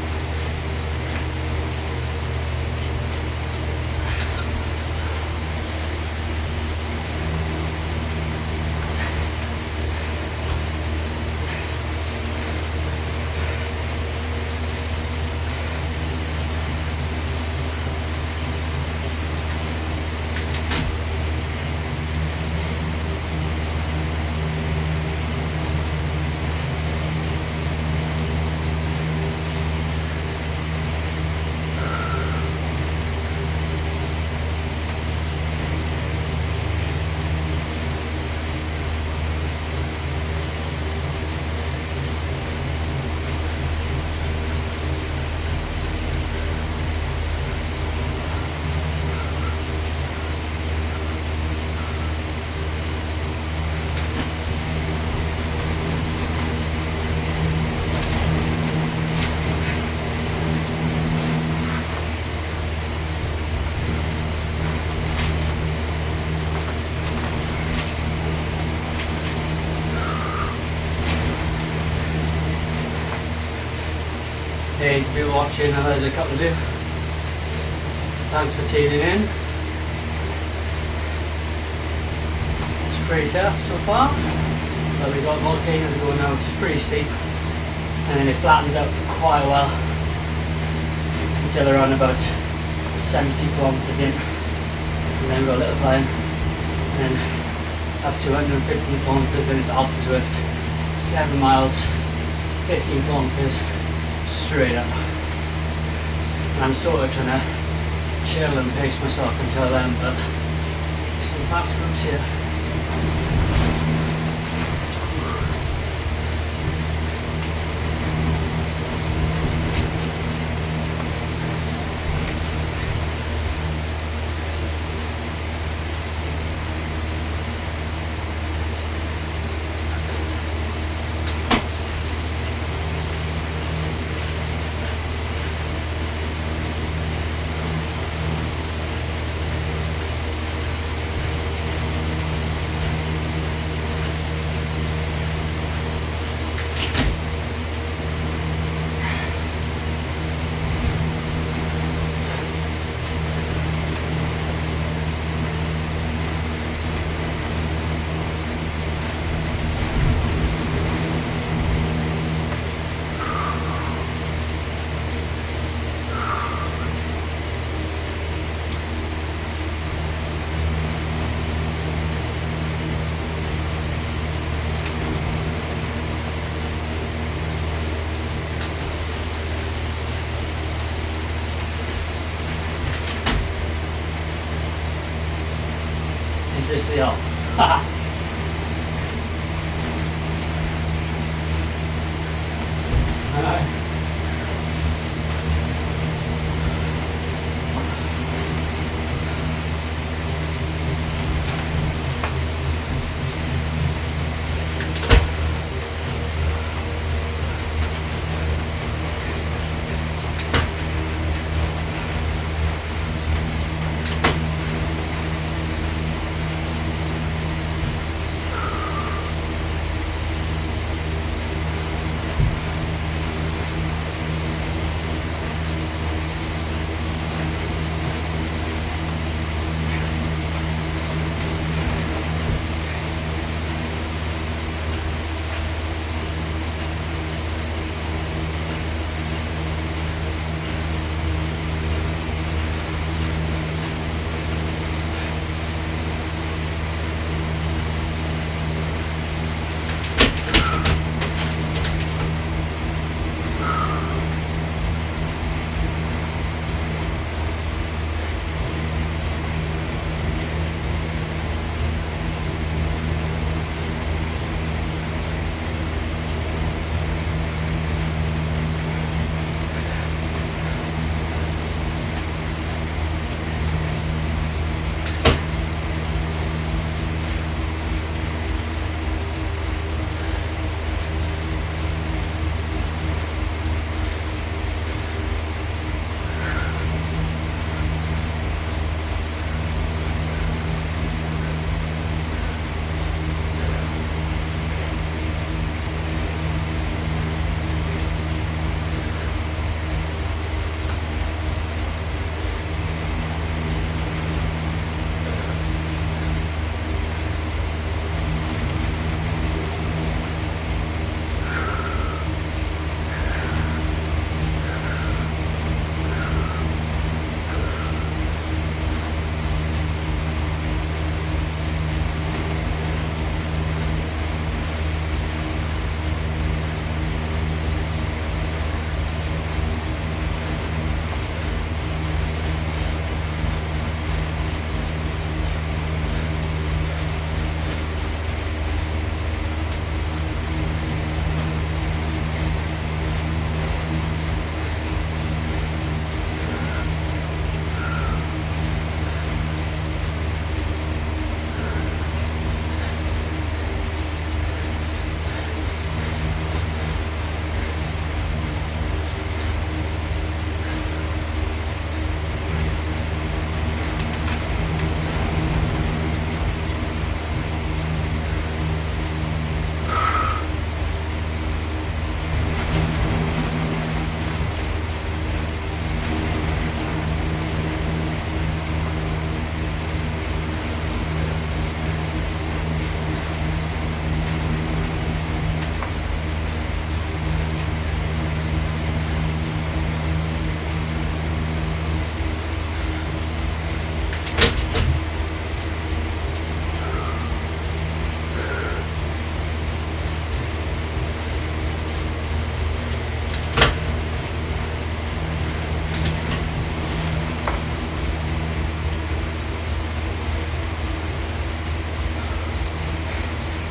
Hey, if you're watching, I know there's a couple of you. Thanks for tuning in. It's pretty tough so far, but we've got volcano to go now, which is pretty steep, and then it flattens out for quite a while until around about 70 kilometers in, and then we've got a little climb, and then up to 150 kilometers, then it's Alpe du Zwift, 7 miles, 15 kilometers. Straight up. And I'm sort of trying to chill and pace myself until then, but some fast groups here. Is this the Alp? Alright.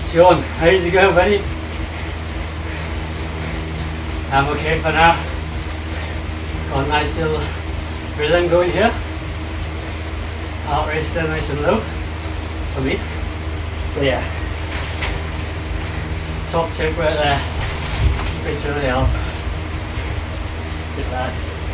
Sean, how's it going, buddy? I'm okay for now. Got a nice little rhythm going here. Heart rate still nice and low for me. But yeah, top tip right there. It's really help. Good lad.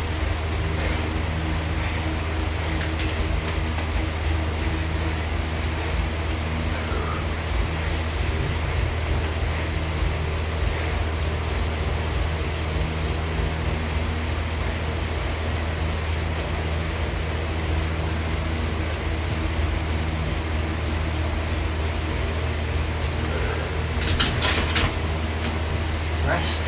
Rest.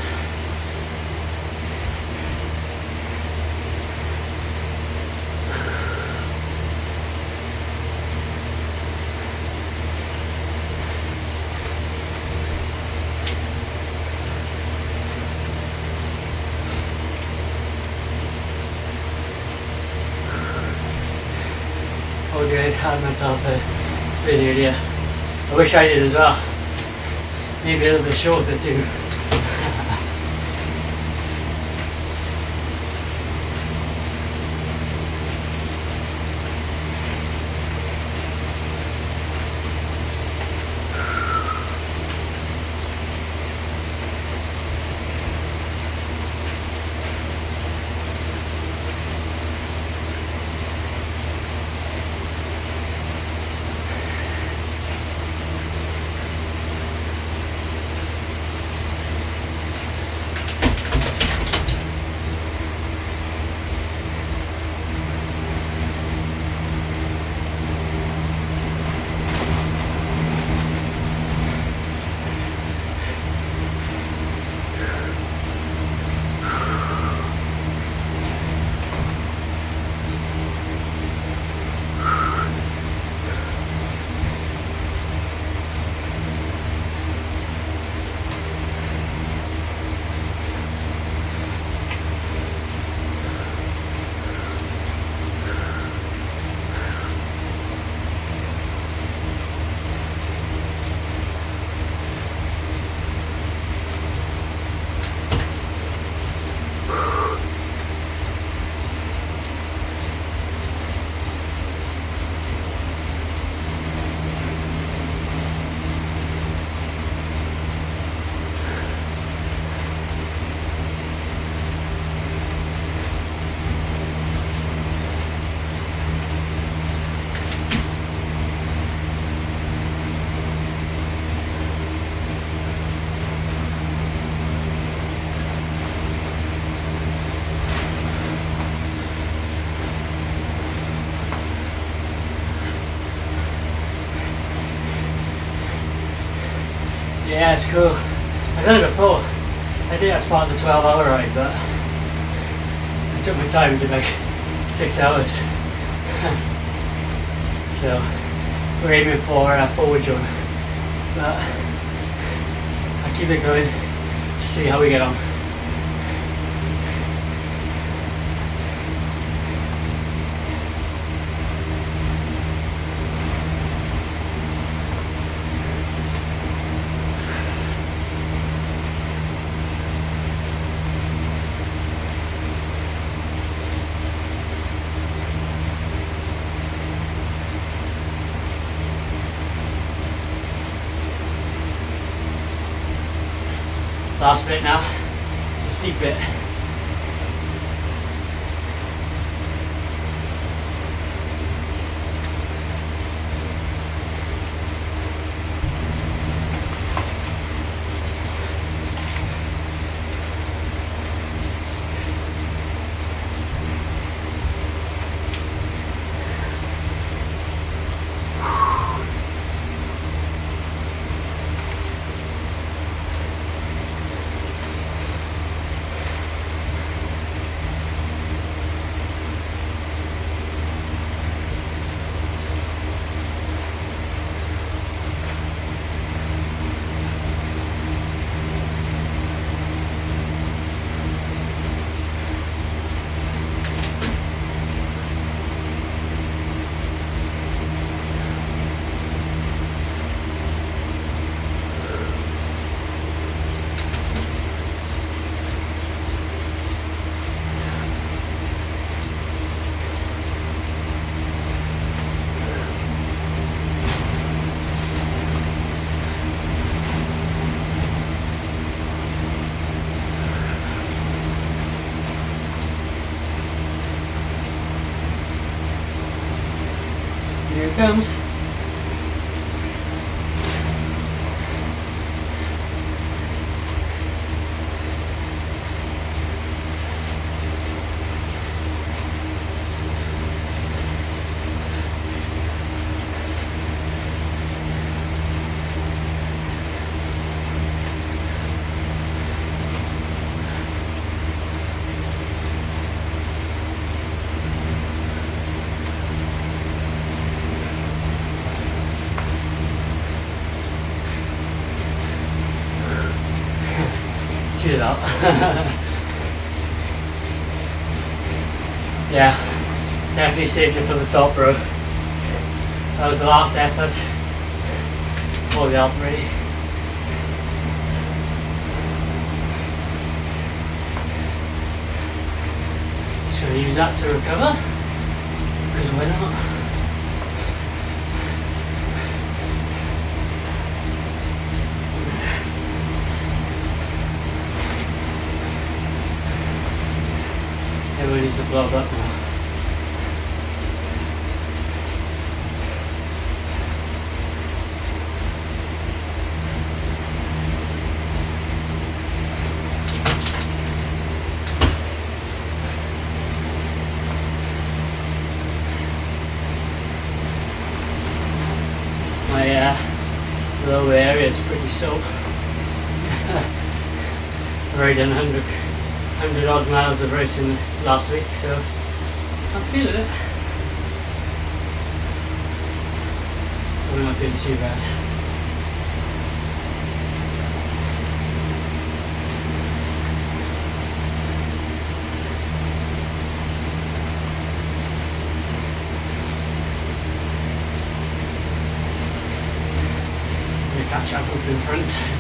Oh good, I had myself a spin earlier. I wish I did as well. Maybe a little bit shorter too. Yeah, it's cool. I've done it before. I did it as part of the 12-hour ride, but I took my time and did like 6 hours. So we're aiming for a forward run, but I'll keep it going to see how we get on. Last bit now, the steep bit. Here it comes. Cheer up. Yeah, definitely saved it for the top row. That was the last effort for the Alpe really. Just going to use that to recover, because why not? Everyone needs to blow up now. My lower area is pretty sore. I've already done 100 odd miles of racing last week, so I'm feeling it. I'm not feeling too bad. I'm going to catch up up in front.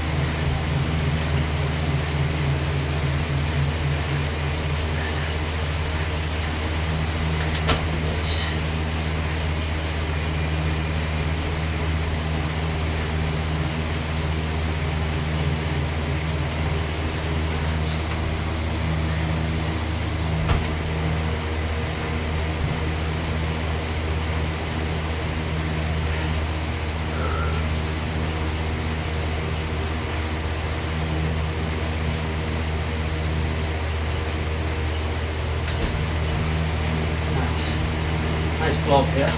Nice blob here.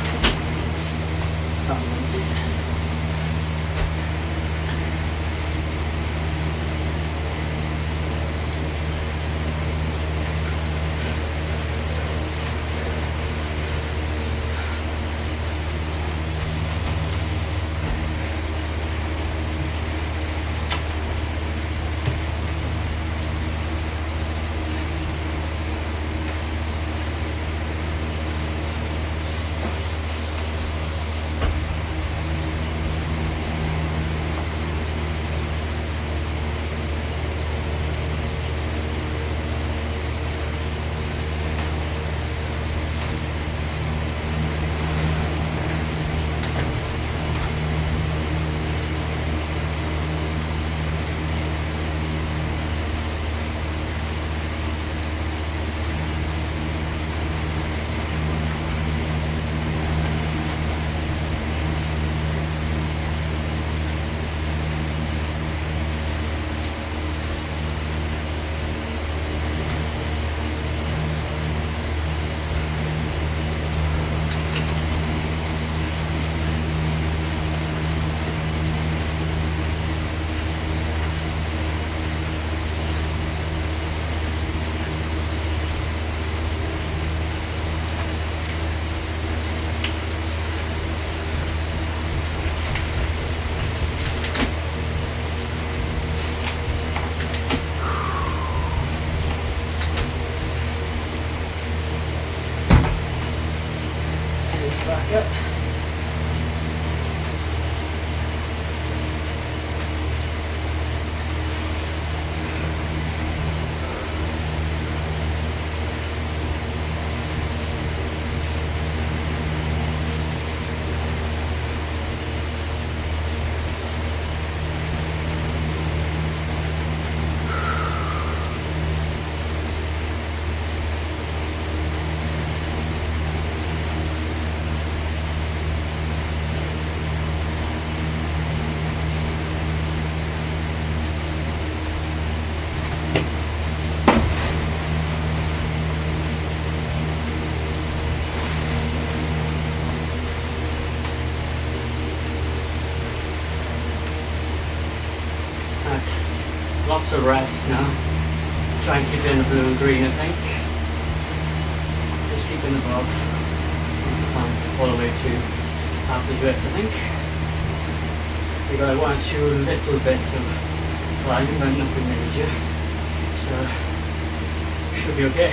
Back up. lots of rest now. Try and keep it in the blue and green, I think. Just keep in the bog. All the way to Alpe du Zwift, I think. We got 1 or 2 little bits of climbing, but nothing major. So, should be okay.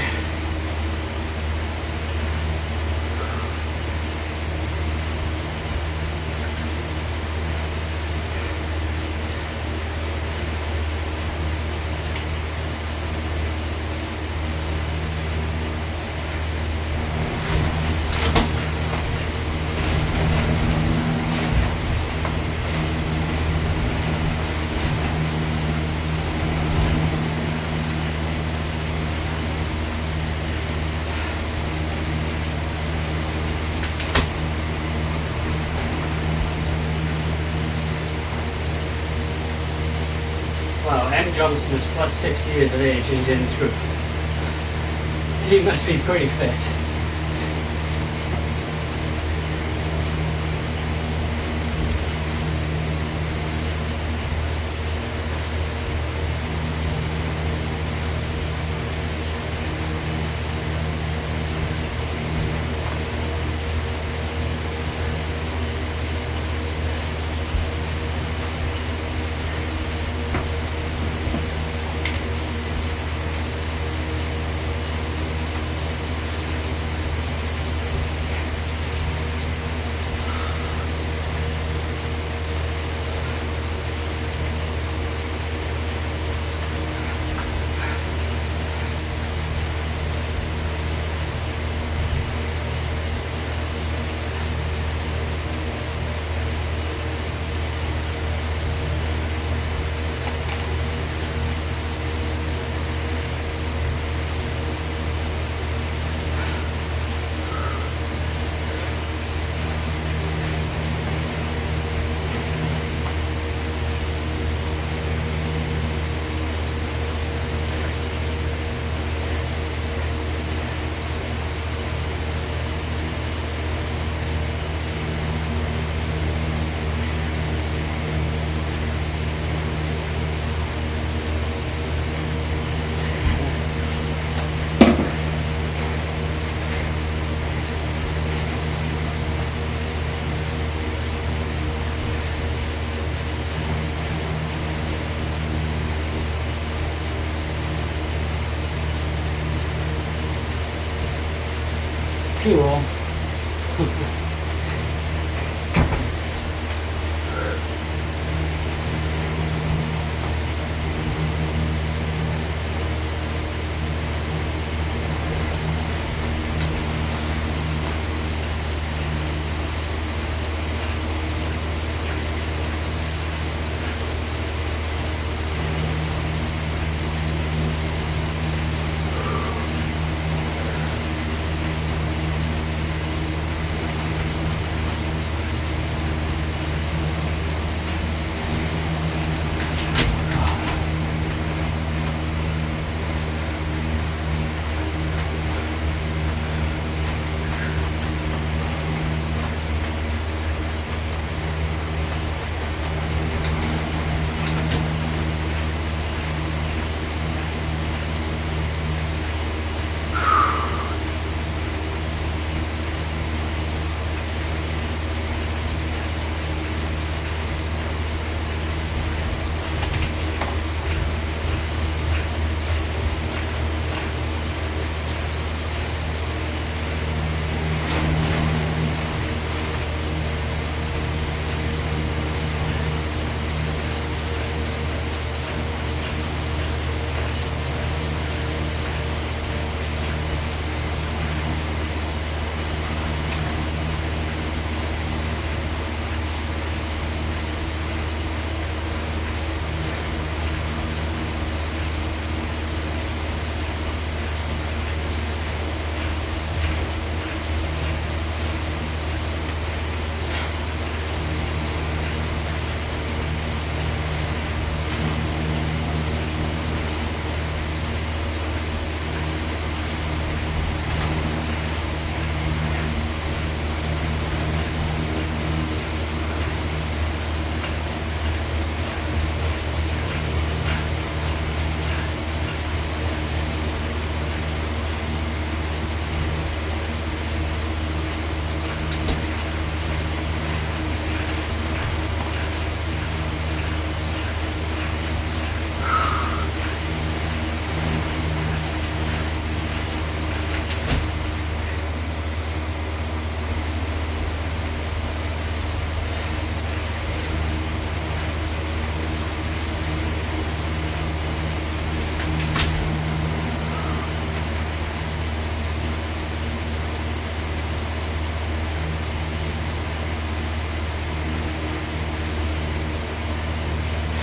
Wow, M. Johnson is plus 60 years of age, he's in this group. He must be pretty fit. Pretty warm.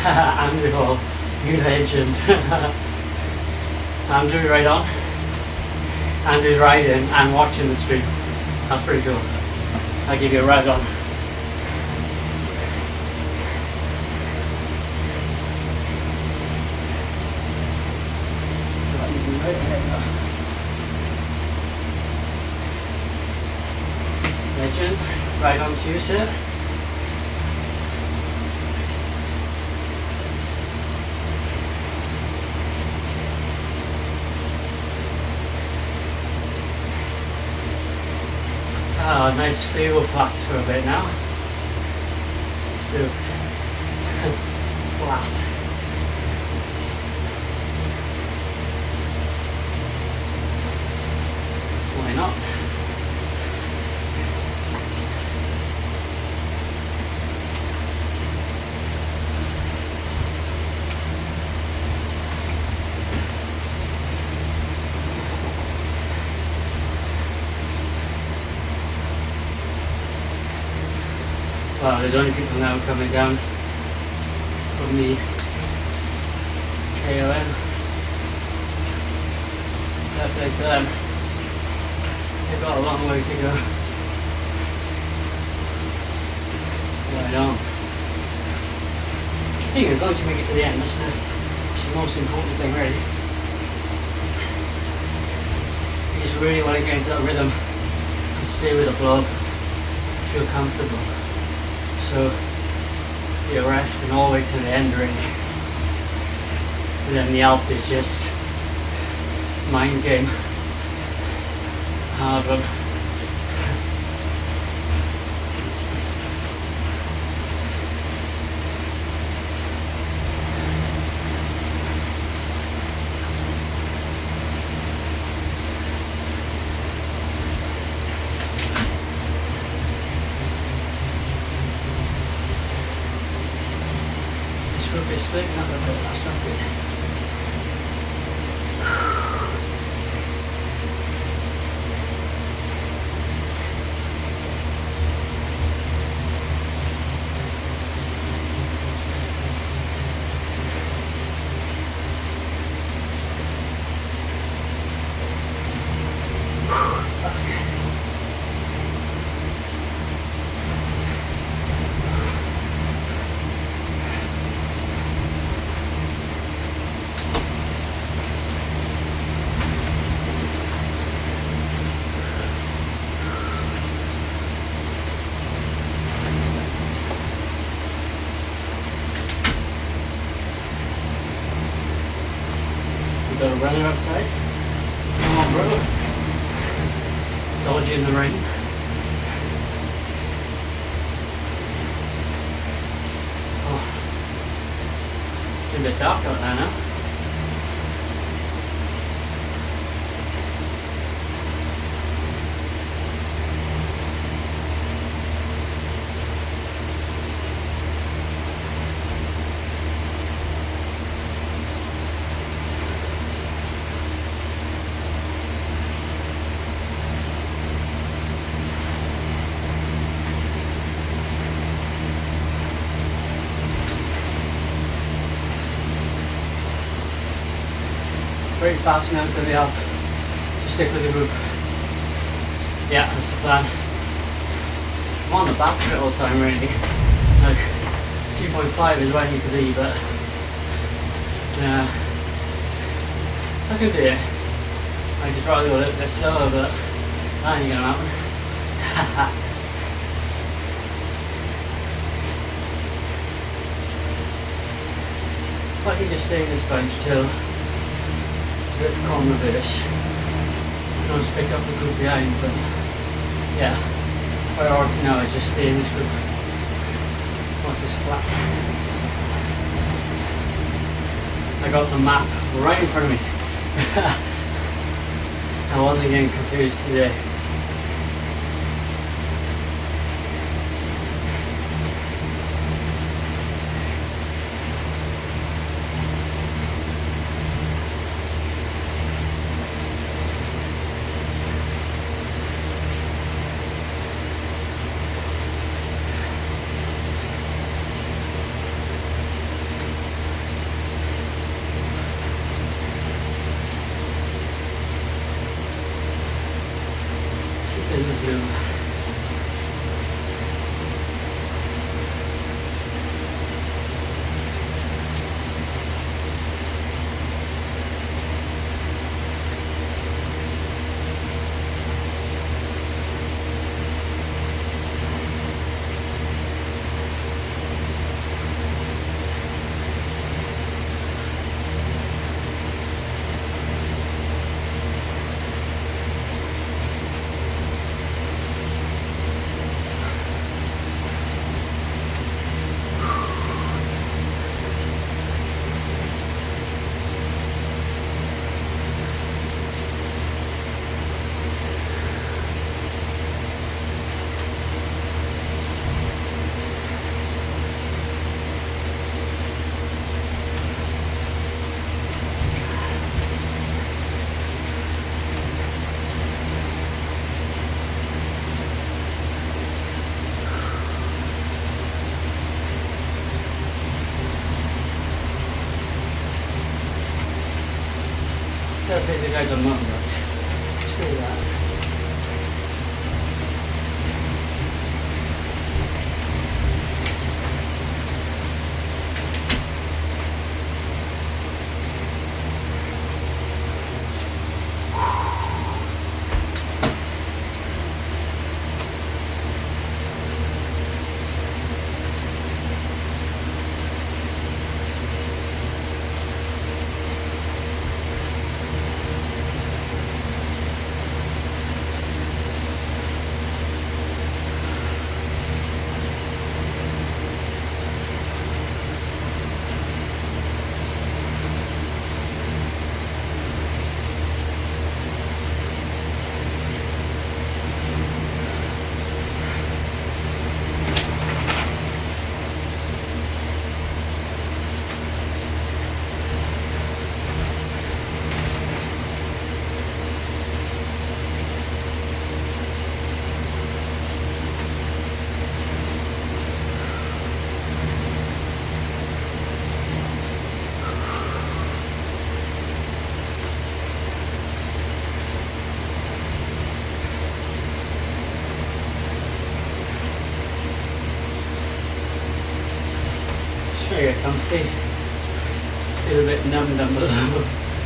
Andrew Hall, you legend. Andrew, right on. Andrew's riding and watching the stream. That's pretty cool. I'll give you a ride on. Legend, right on to you, sir. Oh, nice fuel flats for a bit now. Still flat. Why not? Wow, there's only people now coming down from the KOM. Fair play to them. They've got a long way to go. Right on. I think as long as you make it to the end, that's the most important thing really. You just really want to get into that rhythm and stay with the flow, feel comfortable. So you rest and all the way to the end really. And then the Alpe is just mind game. Hard one. It's splitting up a bit, that's not good. Got a runner outside. Come on, bro. Dodging the rain. Oh. It's a bit dark out there now. Very fast now to the Alpe. Just stick with the group. Yeah, that's the plan. I'm on the back foot all the time really. Like 2.5 is where I need to be, but I can do it. I just rather go a little bit slower, but that ain't gonna happen. If I can just stay in this bunch till calm reverse. I'll just pick up the group behind, but yeah, priority now is just stay in this group. Once it's flat. I got the map right in front of me. I wasn't getting confused today. in the blue. I think the guys on mountain bikes. Screw that. Try to get comfy. Feel a bit numb down below.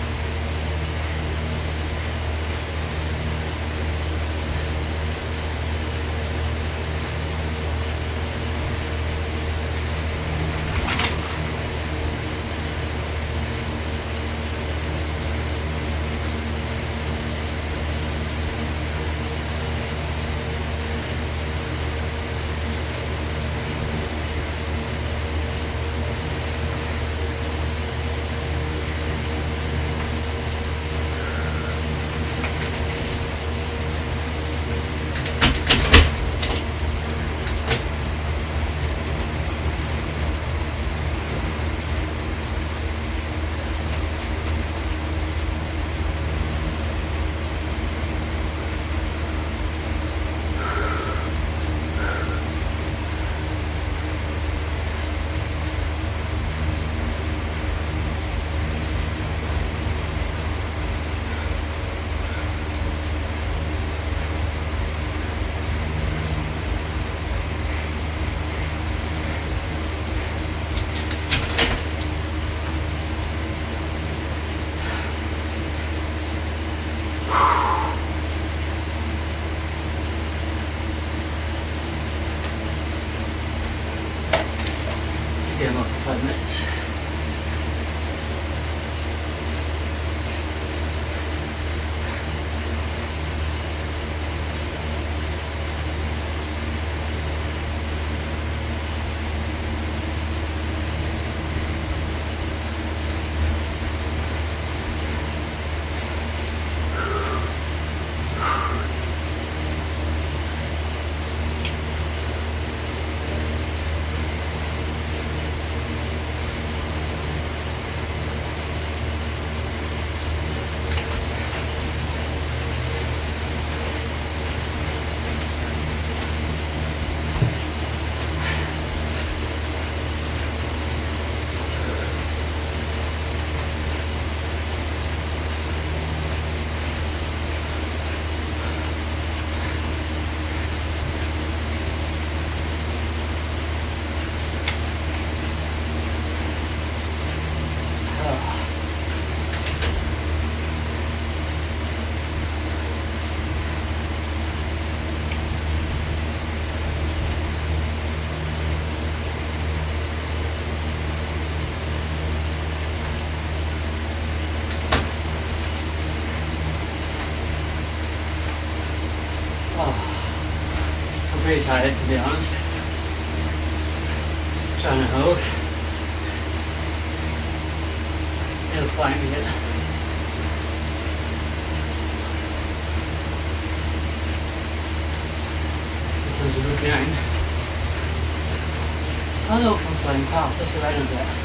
Get them up for 5 minutes. Oh, I'm pretty tired, to be honest. Trying to hold. It'll climb again. There's a route behind. Oh no, from flying past, let's go right under there.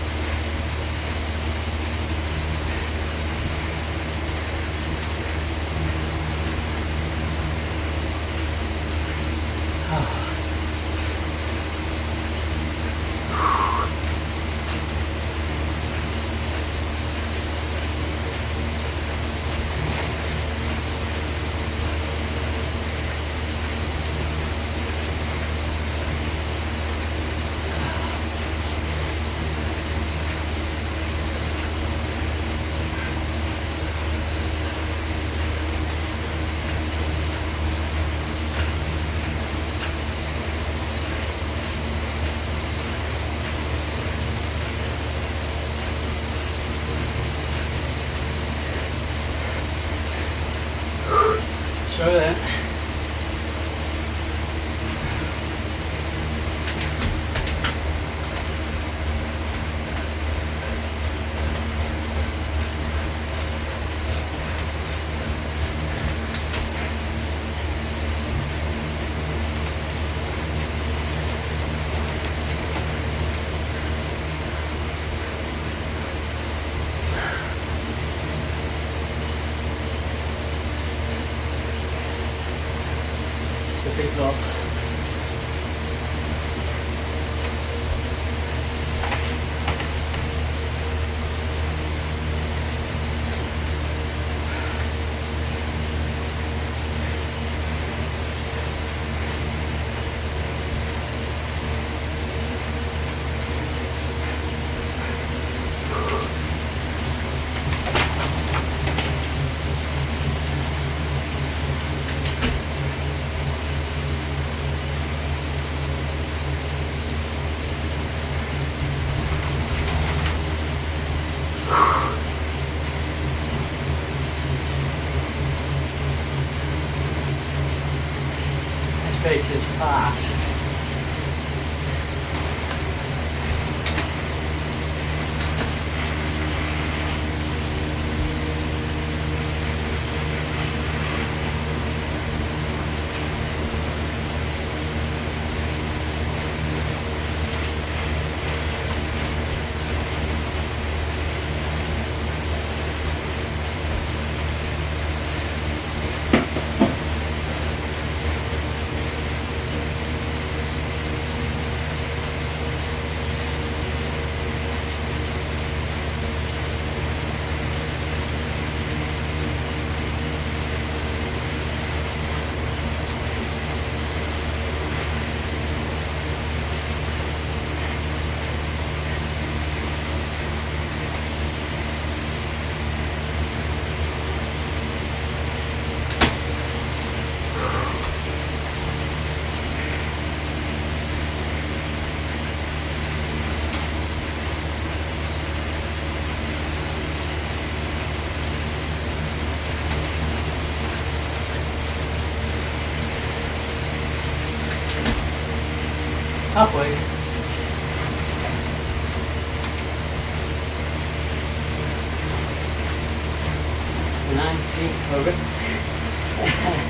Throw that. Big drop. Pace is fast. Halfway. 9 feet over.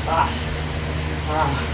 fast. Ah.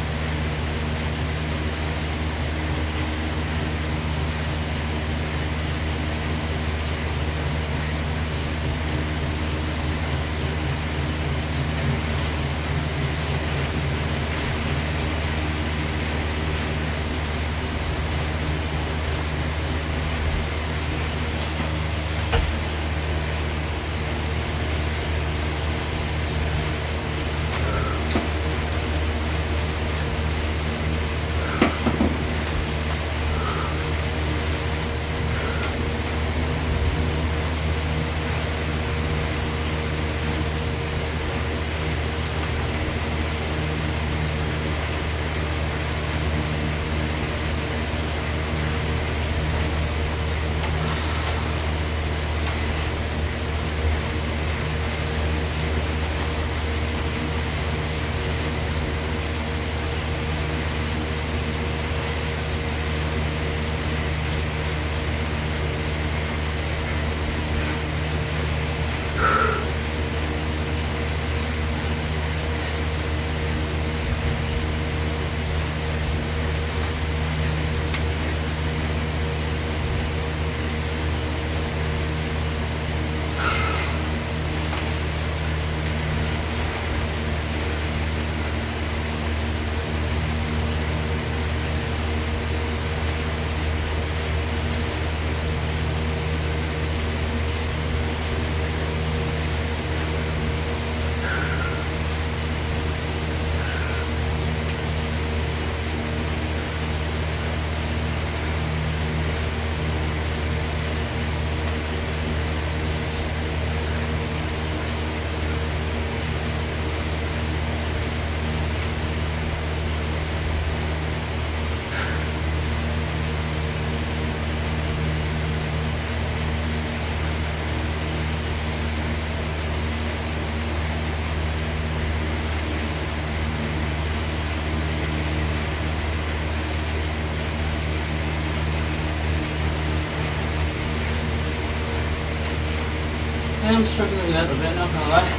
I'm struggling a little bit, not gonna lie.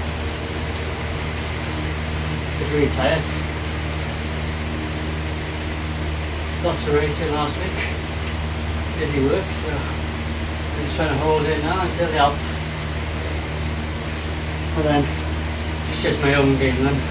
Just really tired. Lots of racing last week. Busy work, so I'm just trying to hold it now until the Alpe. And then it's just my own game then.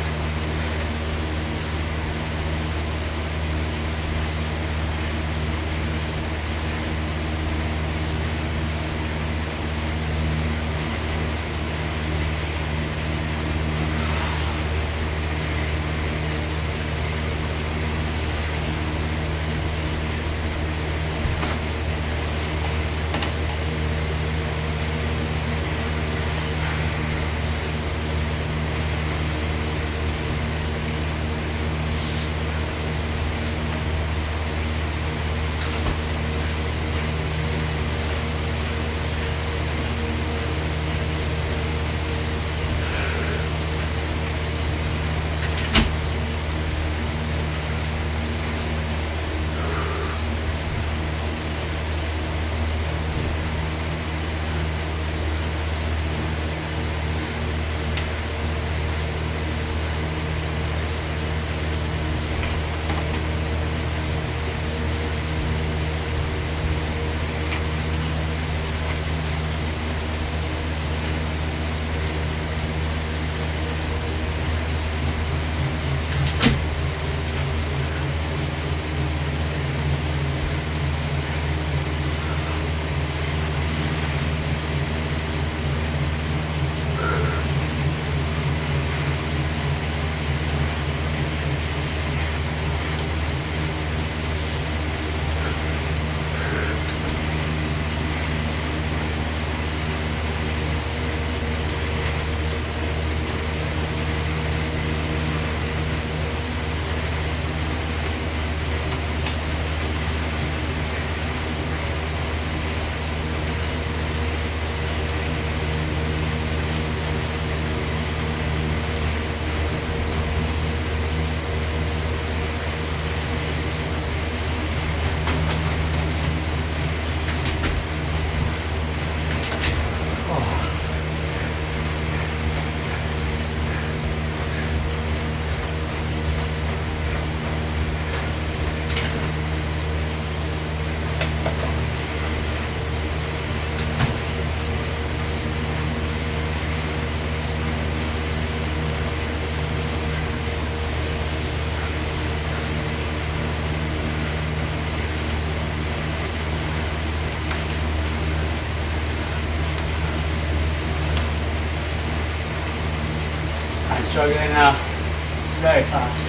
we're going now. It's very fast.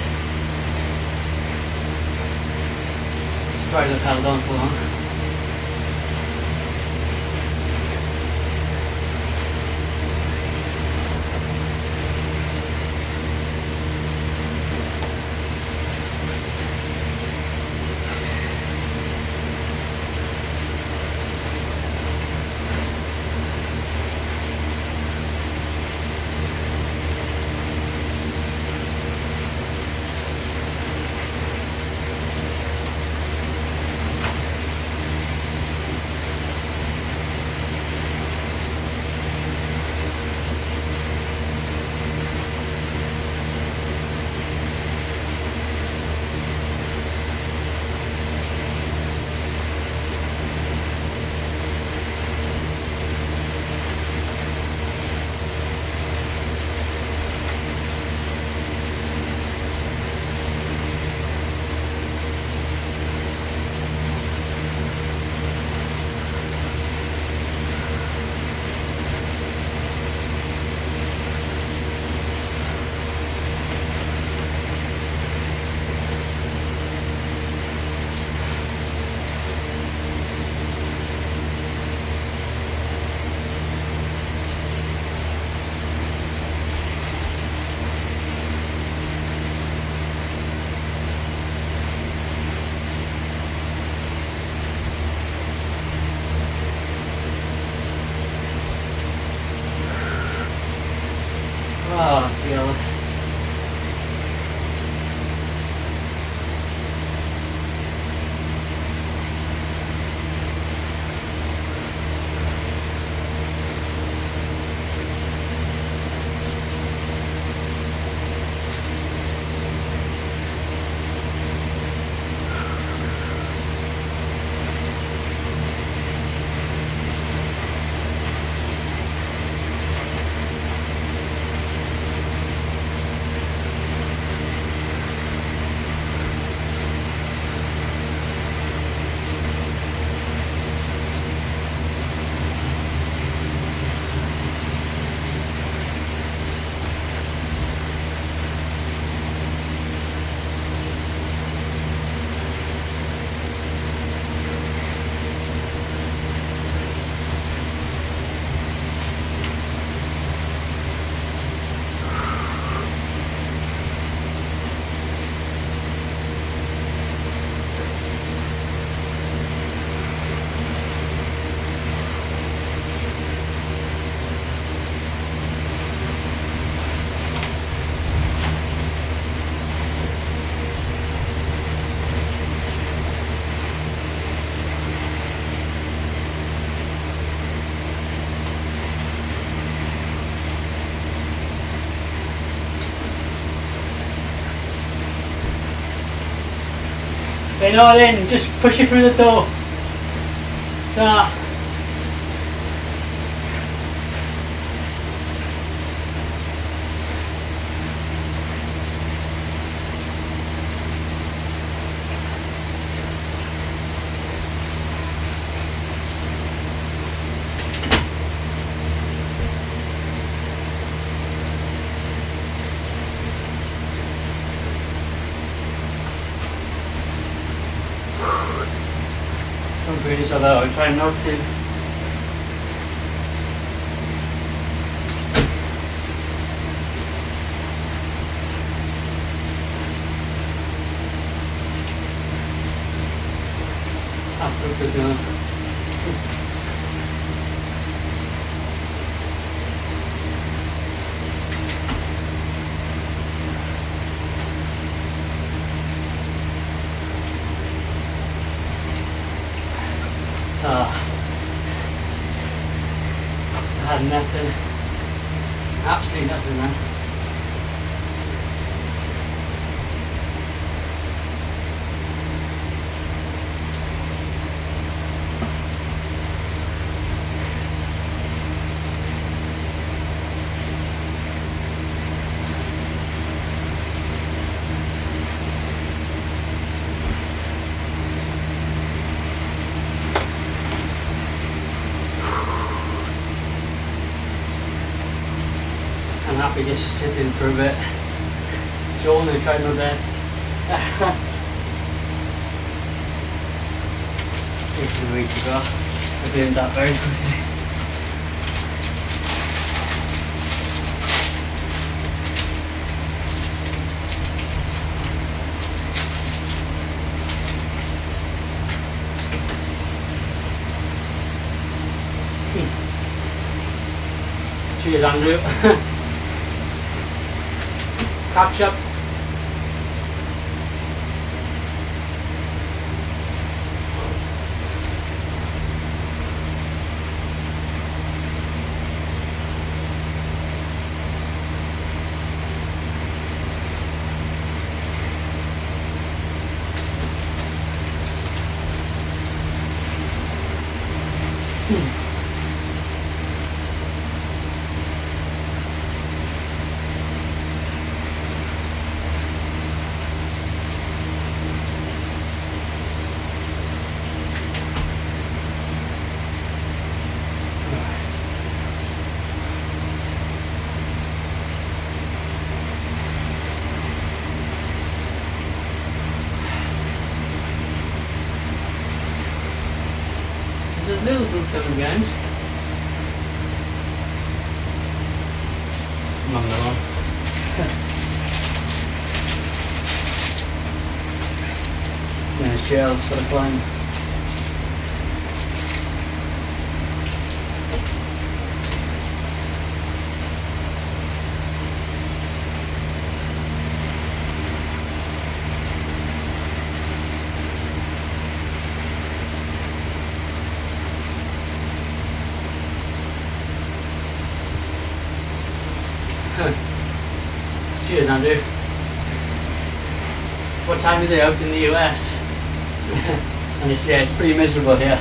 I'm surprised I've held on for long. Oh, God. They're not in, just push it through the door. Nah. Don't breathe yourself out, I'm trying not to. After it's gonna. I had nothing, absolutely nothing, man. I'm happy just to sit in for a bit. each own. I tried my best. This is a week ago. I did that very quickly. Cheers, Andrew. Catch up. There's a little group coming behind. Come on, little one. There's Gerald's got to climb. Cheers, Andrew. What time is it out in the US? And yeah, it's pretty miserable here.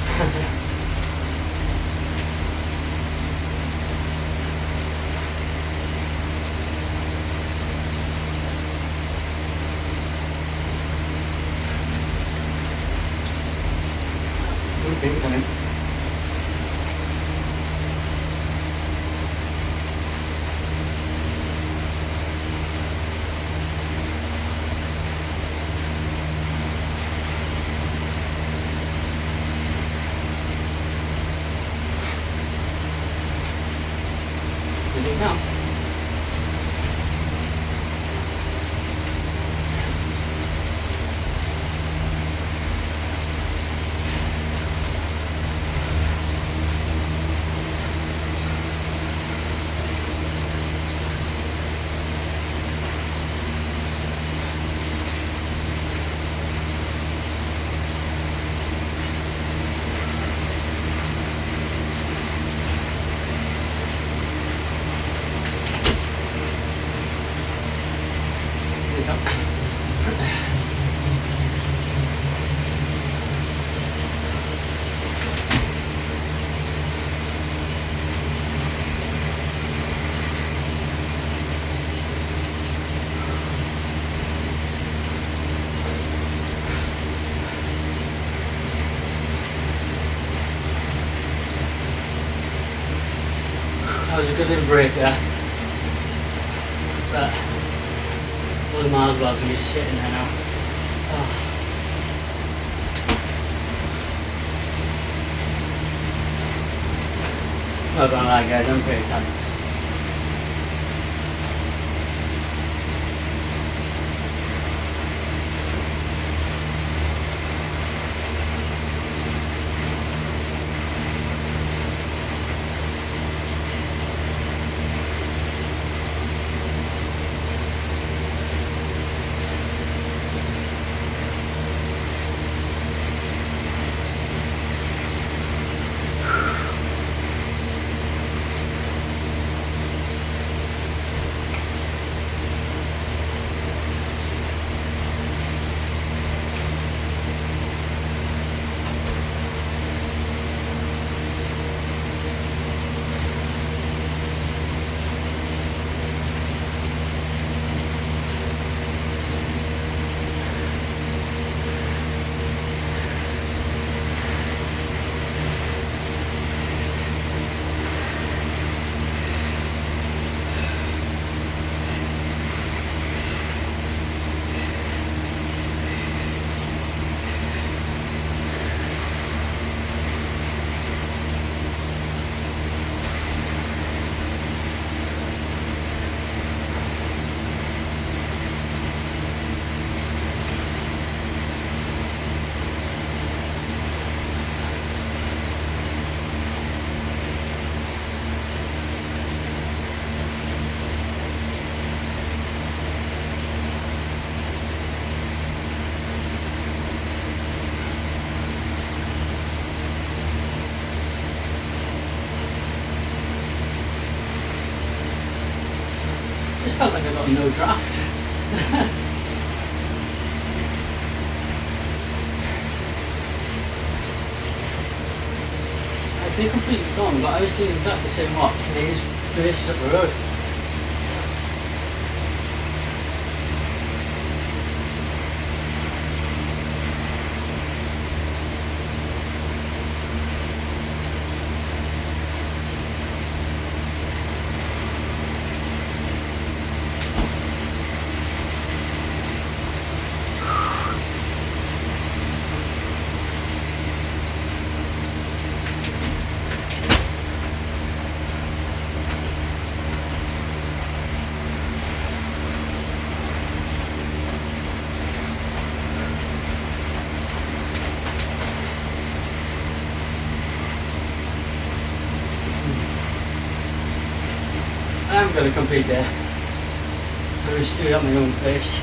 Okay, coming. Now. That was a good little break there. But all the miles well to be sitting there now. Oh. Not gonna lie guys, I'm pretty tired. probably no draft. They're completely gone, but I was doing exactly the same watts and they just raced up the road. I'm going to compete there. I'm going to do it at my own pace.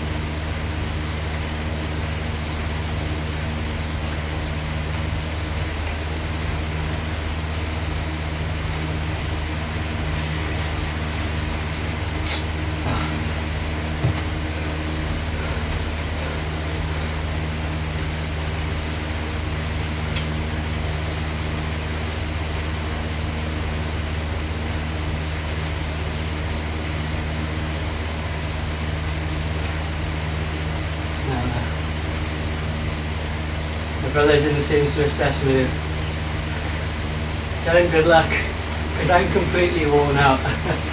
My brother's in the same Zwift session with him. Tell him good luck, because I'm completely worn out.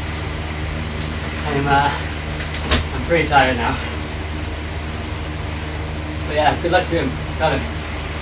I'm pretty tired now. But yeah, good luck to him. Tell him.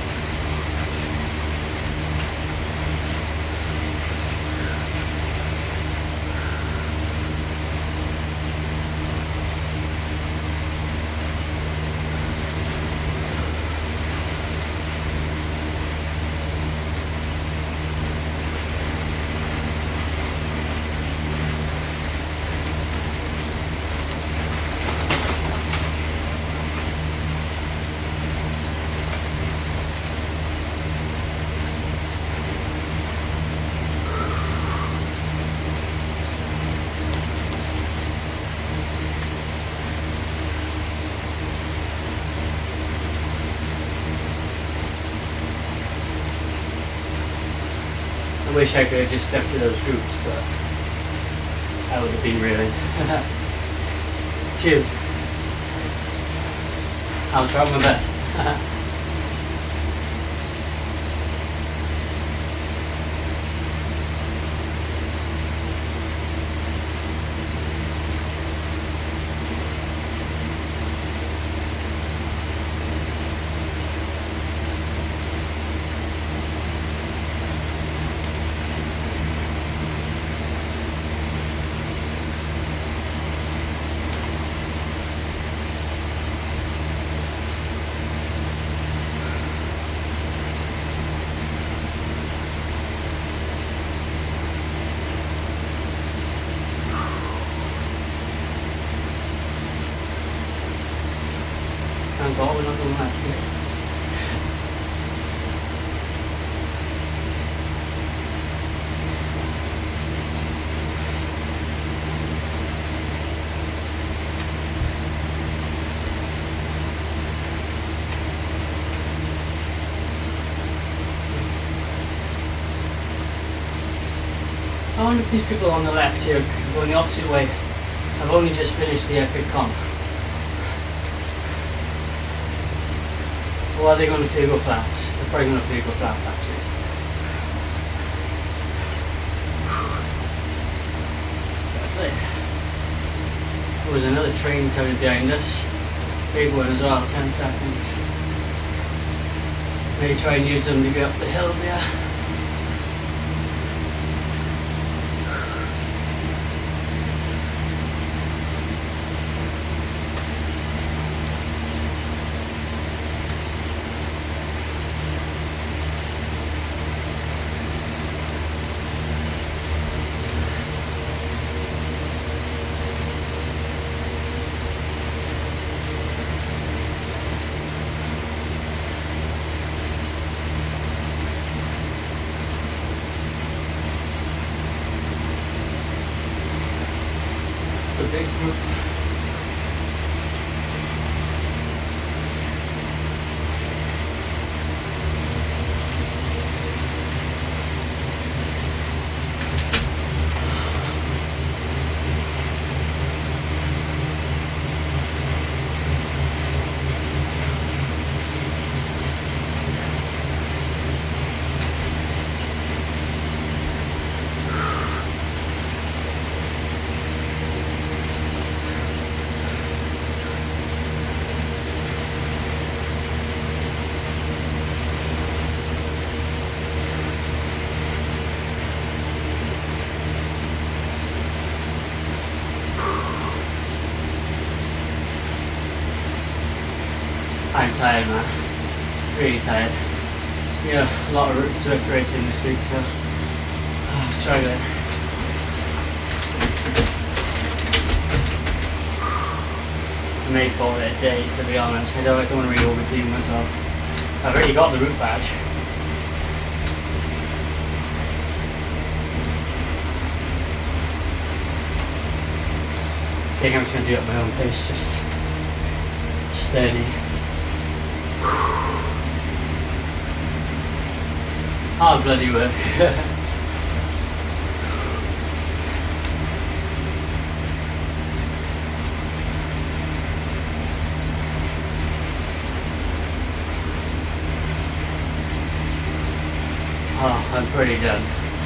I wish I could have just stepped to those groups, but that would have been reeling. Cheers. I'll try my best. We're not going to have to. I wonder if these people on the left here are going the opposite way. I've only just finished the epic comp. Or are they going to Figo flats? They're probably going to Figo flats actually. There was another train coming behind us. Big one as well, 10 seconds. Maybe try and use them to get up the hill there. I'm tired, man. Really tired. Yeah, a lot of Zwift racing this week, so I'm struggling. I may call it a day, to be honest. I don't want to really overdo myself. I've already got the route badge. I think I'm just going to do it at my own pace, just steady. Hard bloody work. Oh, I'm pretty done.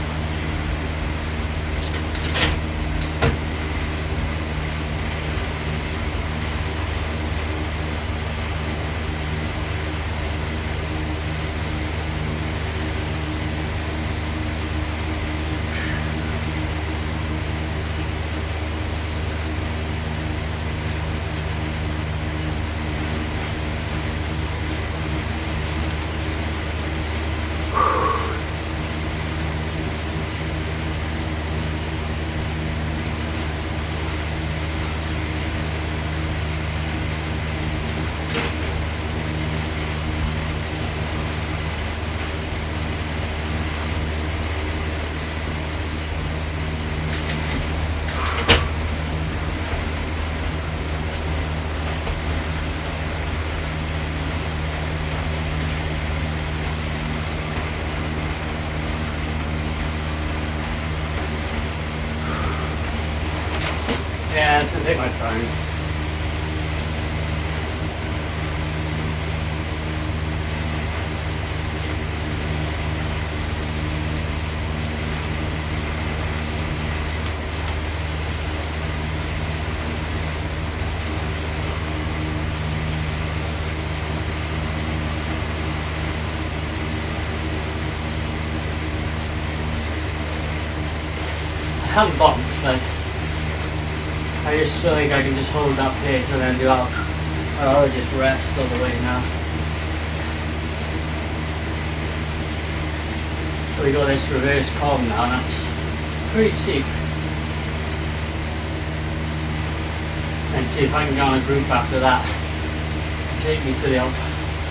Yeah, it's going to take my time. I haven't bombed, like, I just feel like I can just hold that pace and then do out, or I'll just rest all the way now. So we got this reverse column now, and that's pretty steep. And see if I can get on a group after that, take me to the Alpe.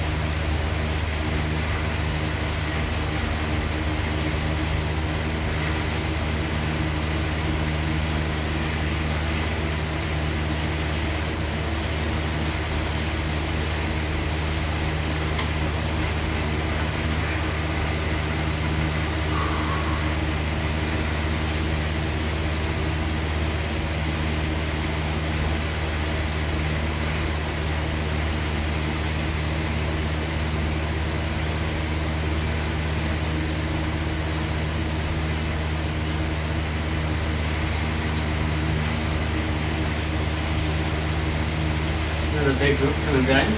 There's a big group coming behind.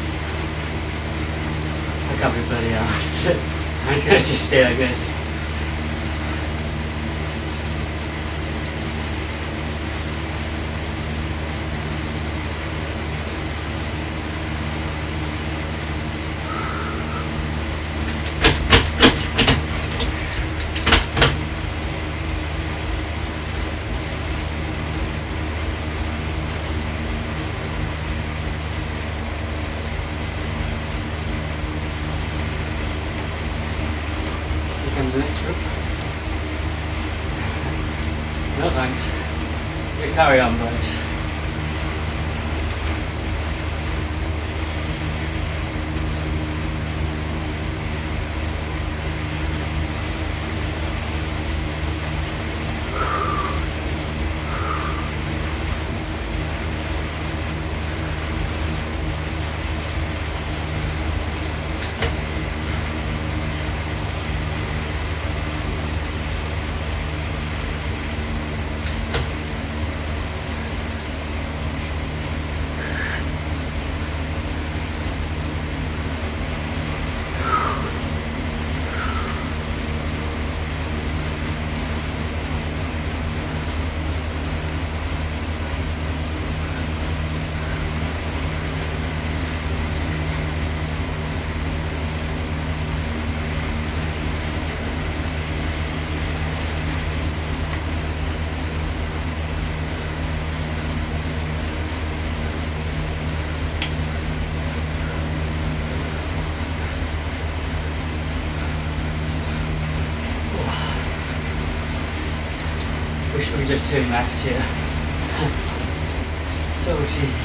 I can't be bloody arsed. I'm gonna just stay like this. Comes the next group. No thanks. You carry on, boys. just turning back to you. So much easier.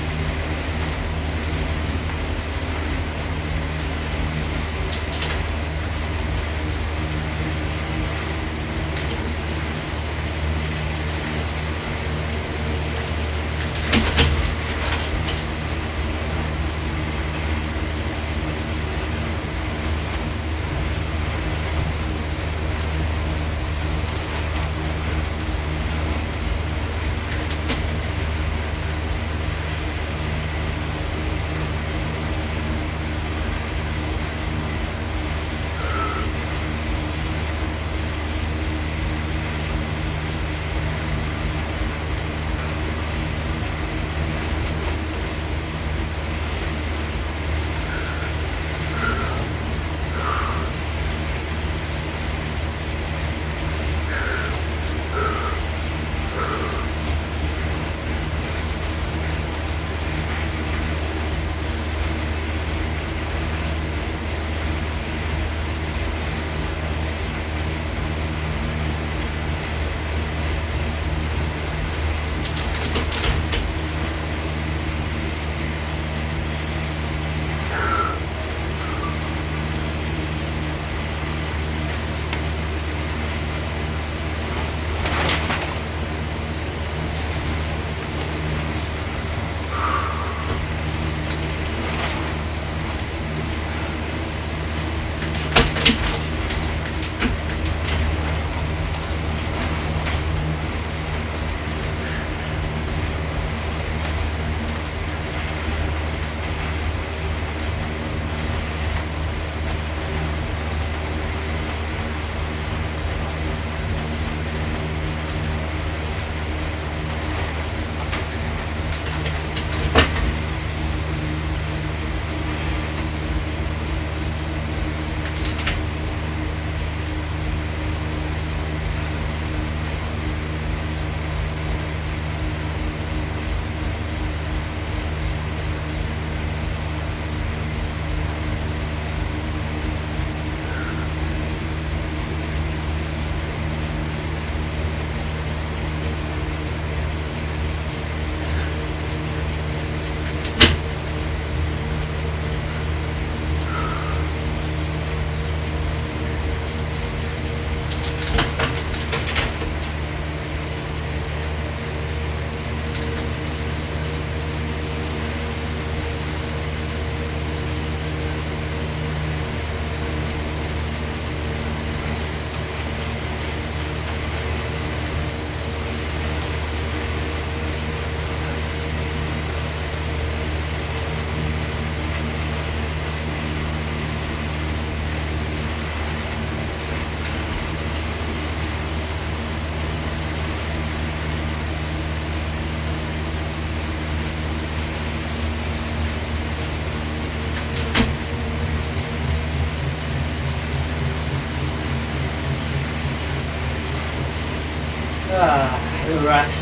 The rest.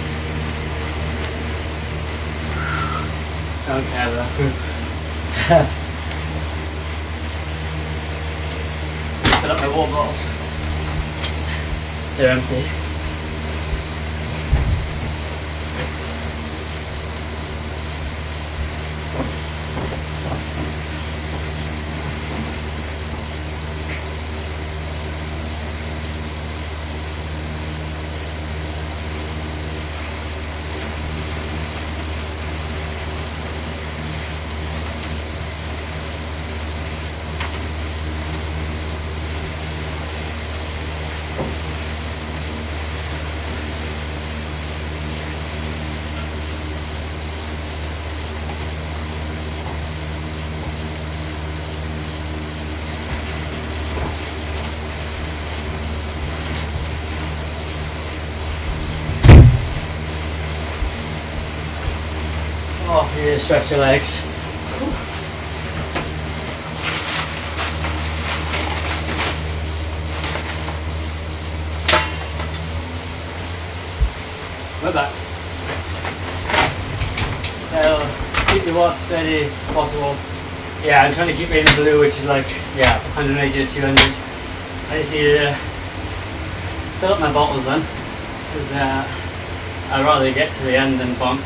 Don't care though. Fill up my water bottles. They're empty. Oh, you need to stretch your legs. We're back. Keep the water steady if possible. Yeah, I'm trying to keep it in the blue, which is like, yeah, 180 to 200. I just need to fill up my bottles then. because I'd rather get to the end than bonk.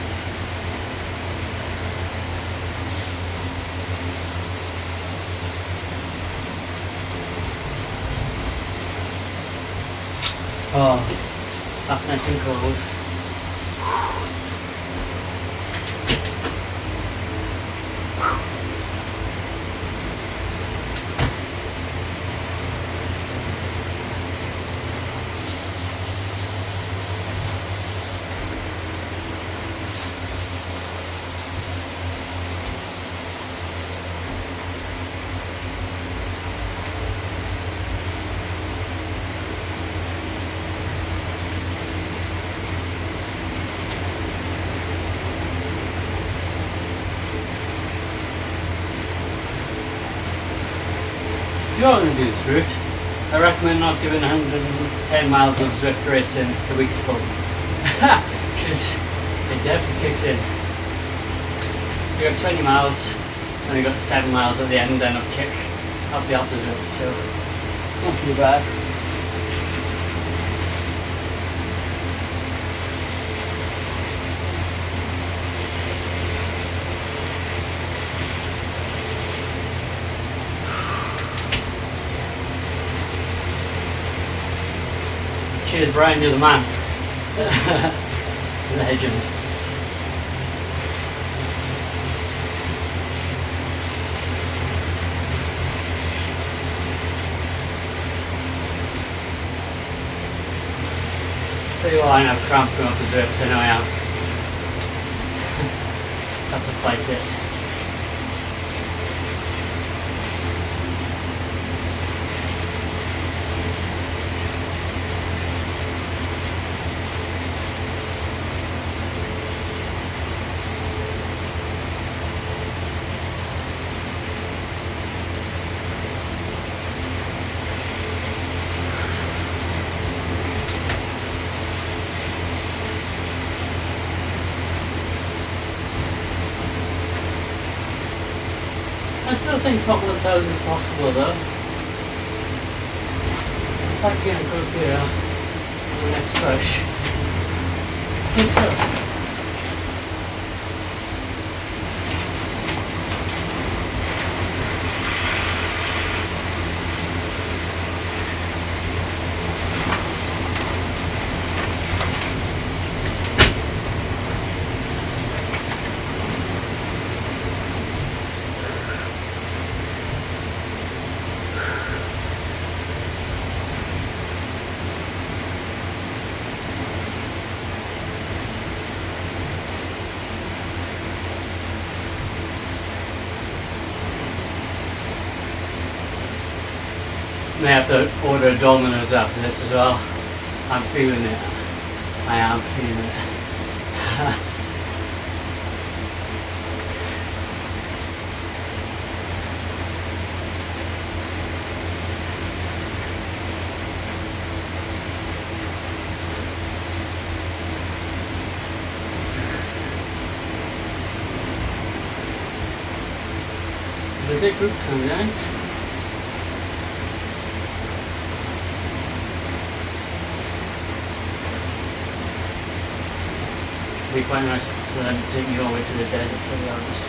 Oh, that's nice and cold. If you're going to do this route, I recommend not doing 110 miles of Zwift racing the week before, because it definitely kicks in. You got 20 miles, and you got 7 miles at the end, then a kick up the opposite, so not too bad. Cheers, Brian, you're the man. Legend. Tell you what, I have cramp going up the Zwift, I know I am. Just have to fight it. I still think top 1,000 is possible though. If I can improve here on the next push. I think so. May have to order a Domino's after this as well. I'm feeling it. I am feeling it. There's a big group coming in. It'd be quite nice for them to take me all the way to the desert, to be honest.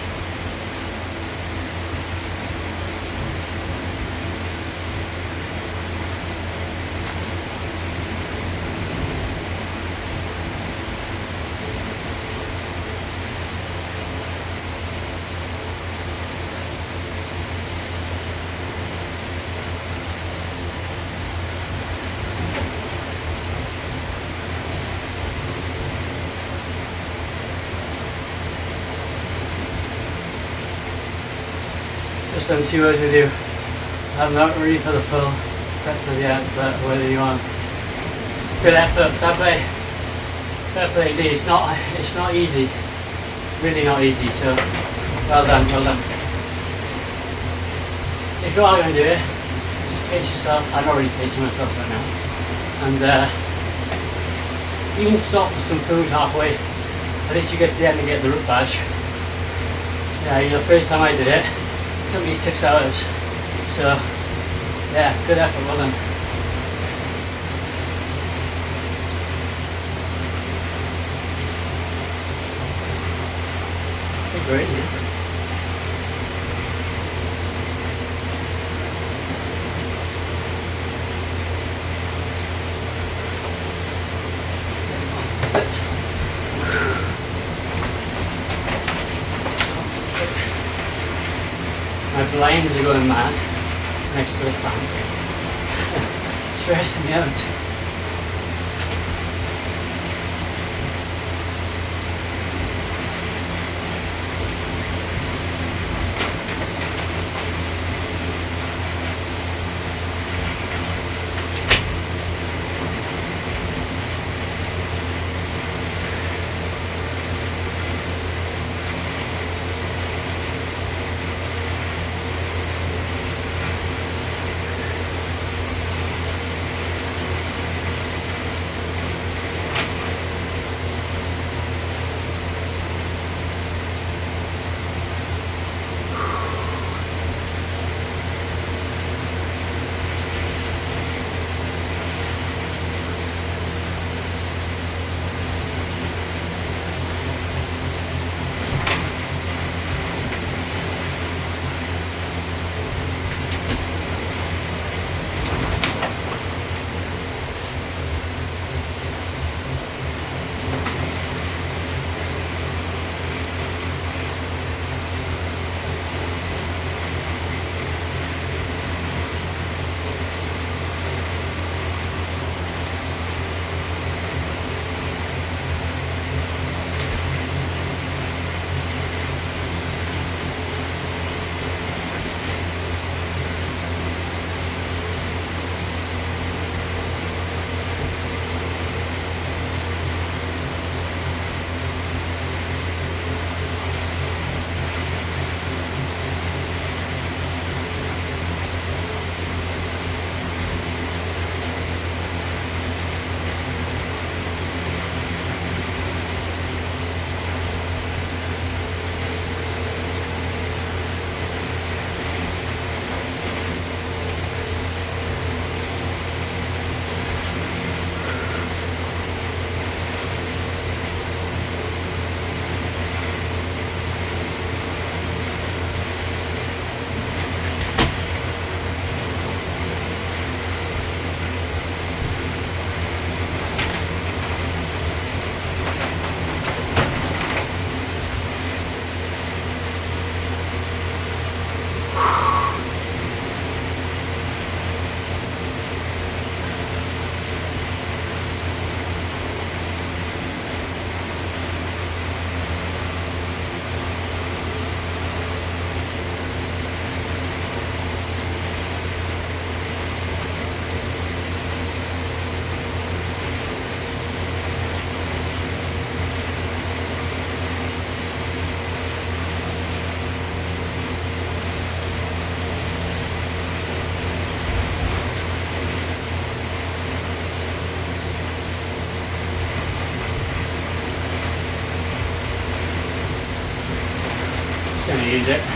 Just done 2 hours with you. I'm not ready for the full pretzel yet, but whether you want. Good effort, fair play. Fair play indeed. It's not easy. Really not easy, so well done, well done. If you are going to do it, just pace yourself. I'm already pacing myself right now. And even stop for some food halfway. At least you get to the end and get the route badge. Yeah, the first time I did it, took me 6 hours, so yeah, good effort, well done. great, yeah. My blinds are going mad next to the fan. Stressing me out. Gonna use it.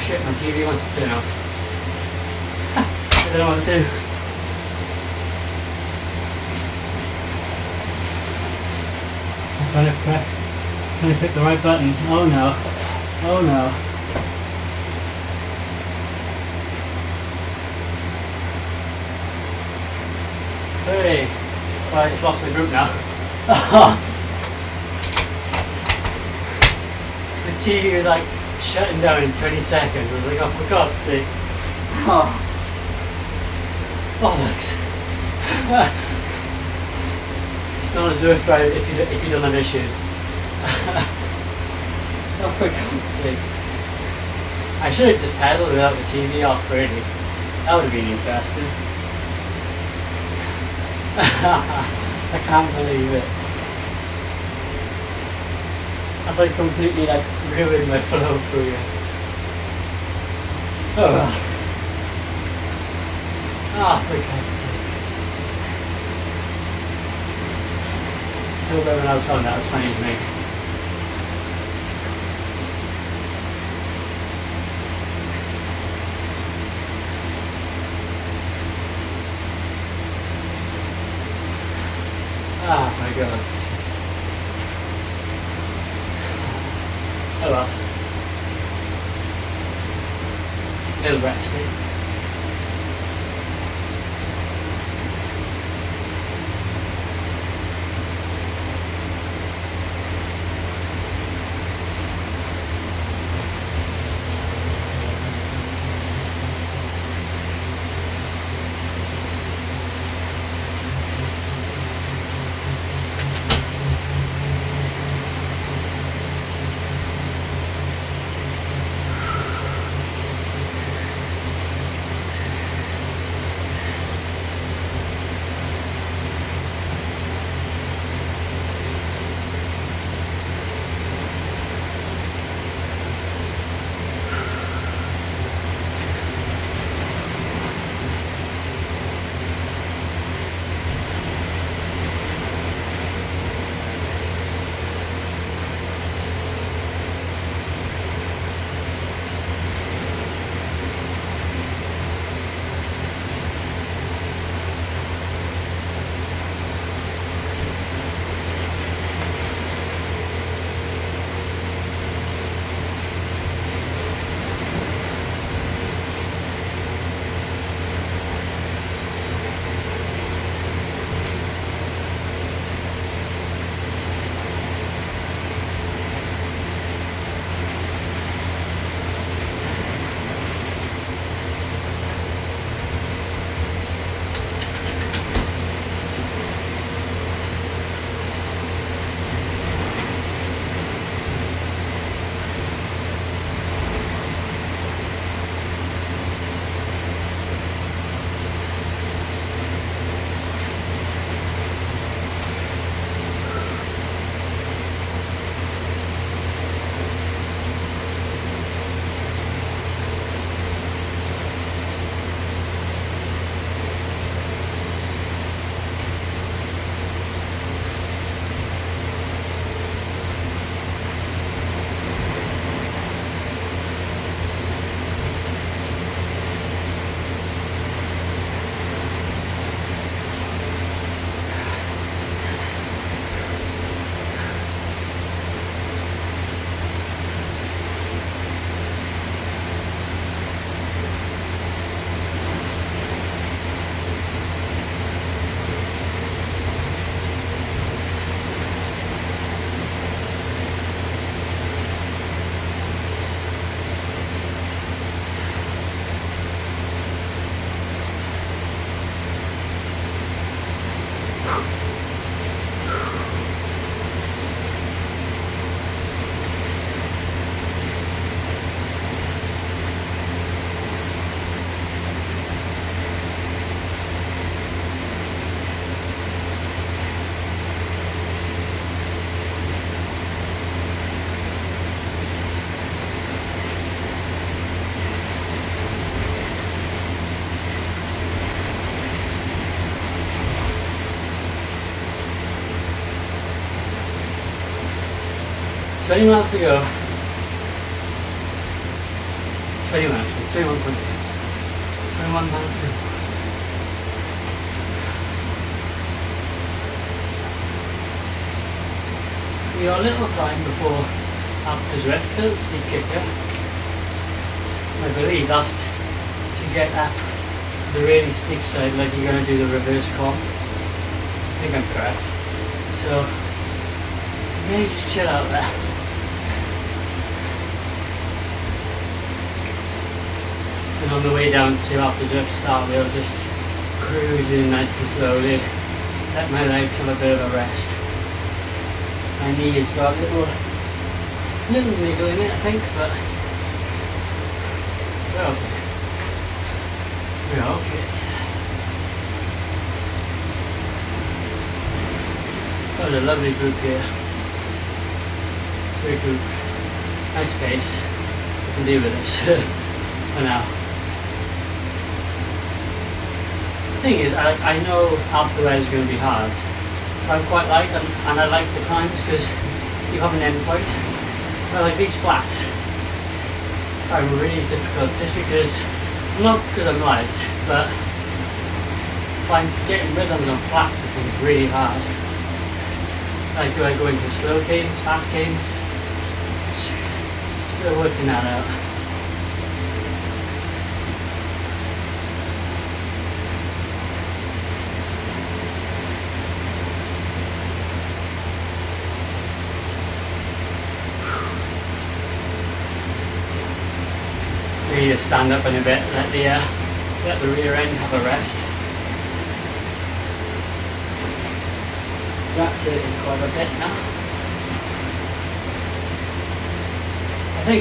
shit, my TV wants to turn off. I don't know what to do. I'm trying to click the right button. Oh no. Oh no. Hey. Well, I just lost the group now. The TV was like shutting down in 20 seconds. I was like, oh, for God's sake. Oh. Bollocks. It's not a Zwift ride if you don't have issues. Oh, for God's sake. I should have just pedalled without the TV off, really. That would have been interesting. I can't believe it. I've like completely like ruined my flow through it. Oh well. Ah, for God's sake. I hope everyone else found that as funny as me. Ah, my God. Oh well. Little resting. $20 miles to go. 21 actually, 21 quid. 21 pounds. We got a little climb before Alpe du Zwift, little steep kicker. I believe that's to get up the really steep side, like you're going to do the reverse comp. I think I'm correct. So maybe just chill out there. And on the way down to Alpe du Zwift start, we'll just cruise in nice and slowly. Let my legs have a bit of a rest. My knee has got a little niggle in it, I think, but we're okay. We're okay. Got a lovely group here. Great group. Nice pace. I can deal with this for now. The thing is, I know Alpe du Zwift is going to be hard. I quite like them, and I like the climbs because you have an end point. But like these flats are really difficult just because, not because I'm light, but getting rhythms on flats I think is really hard. Like, do I go into slow cadence, fast cadence? Still working that out. Maybe just stand up in a bit, let the rear end have a rest. That's it in quite a bit now. I think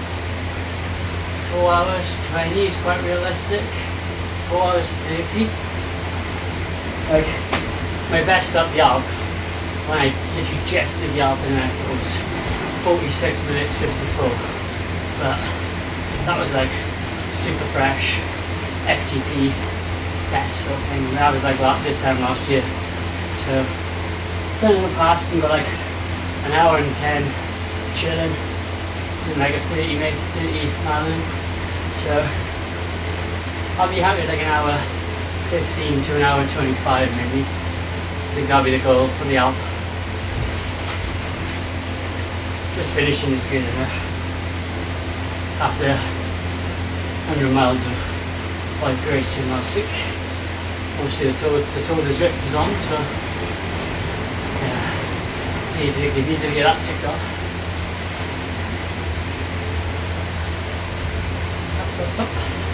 4 hours 20 is quite realistic. 4 hours 30. Like my best up the Alp, when I literally just did the Alp in there, it was 46 minutes 54. But that was like super fresh, FTP, best sort of thing. That was like that this time last year. So done in the past and got like an hour and 10 chilling in like a 30 mile in. So I'll be happy with like an hour 15 to an hour 25 maybe. I think that'll be the goal for the Alp. Just finishing is good enough. After 100 miles of like racing last week. Obviously the Tour de Zwift is on, so yeah, you need to get that ticked off. Up.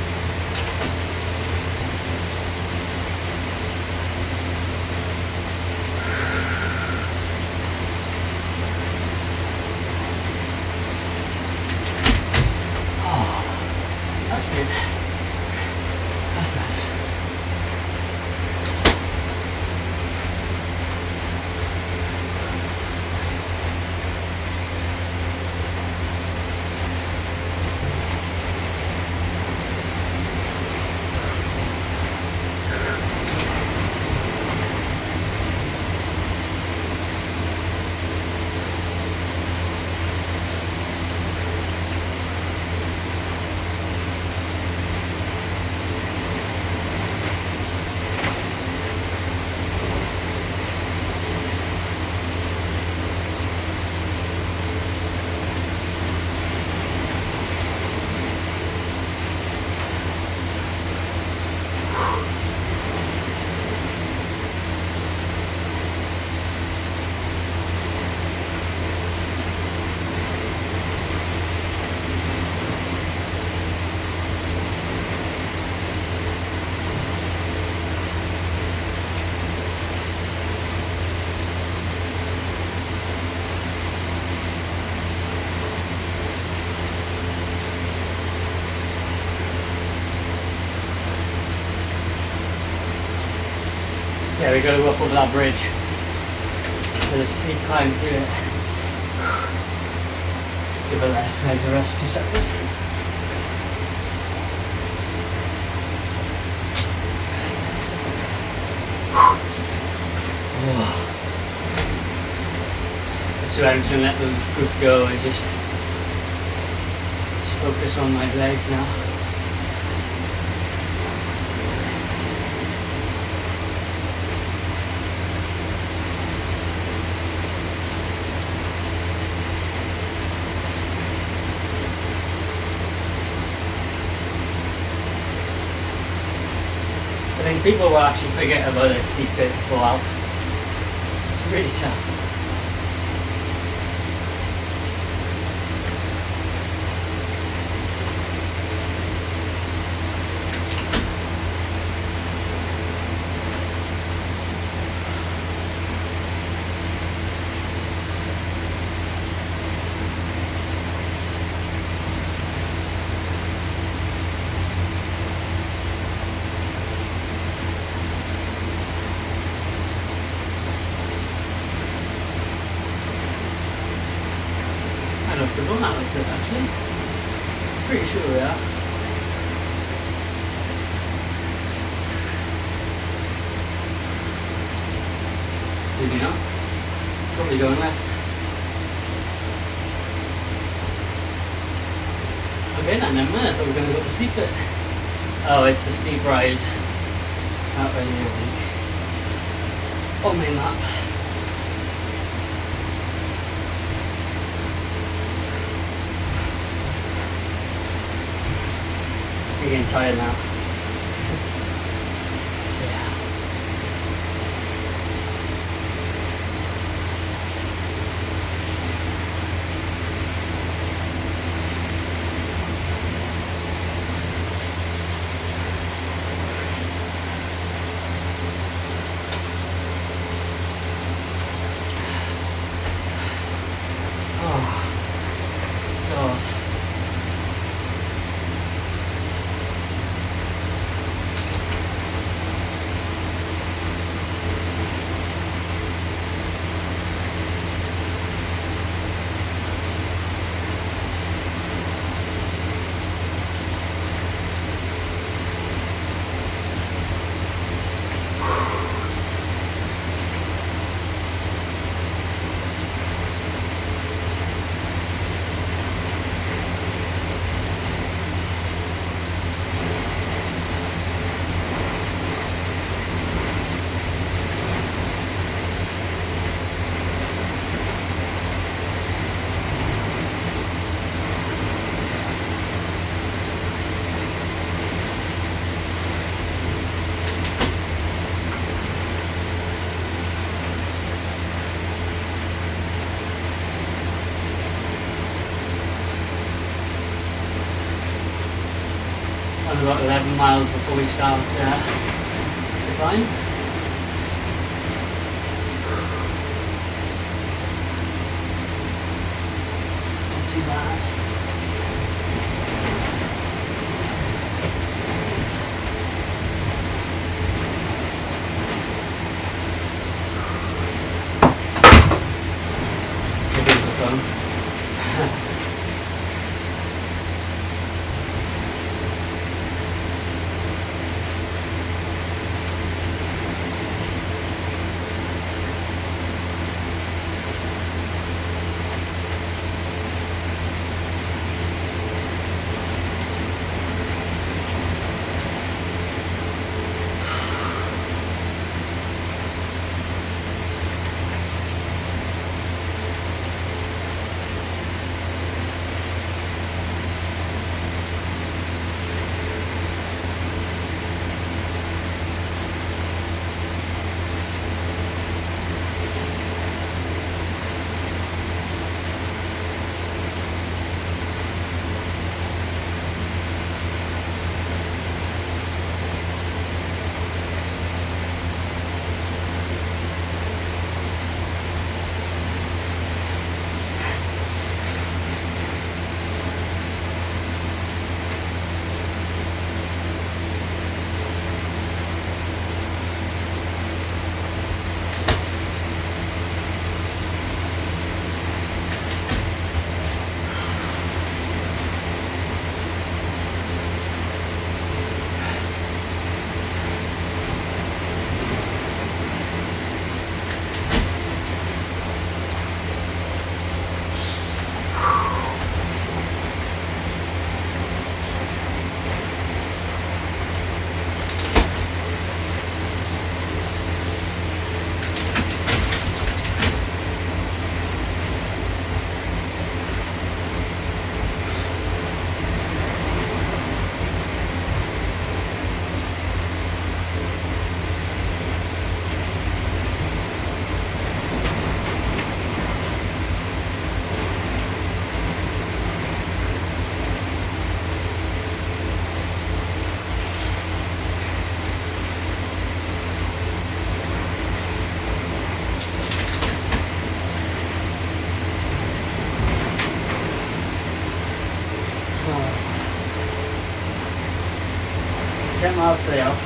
Yeah, we got to go up over that bridge. There's a steep climb through it. Give it legs a rest 2 seconds. So I'm just going to let the group go and just focus on my legs now. I think people will actually forget about this steep bit for a while. It's really tough. I don't know if we're done that like this actually. Pretty sure we are. Maybe not. Probably going left. Okay, then never mind. I thought we were going to go to steep bit. Oh, it's the steep rise. Out right here, I think. On my map. I'm getting tired now. Yeah. Oh, God. About 11 miles before we start the climb. It's not too bad. Maybe it's the phone. miles to the Alps.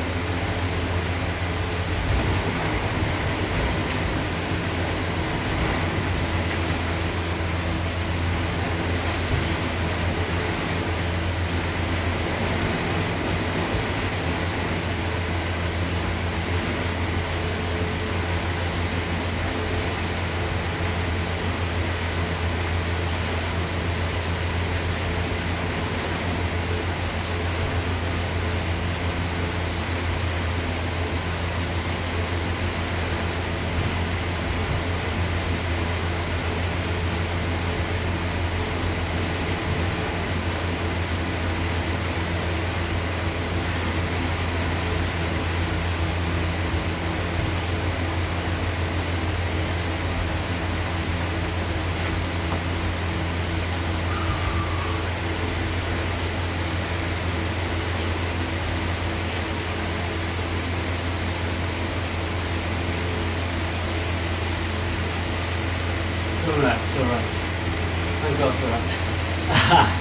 Correct. Thank God for that.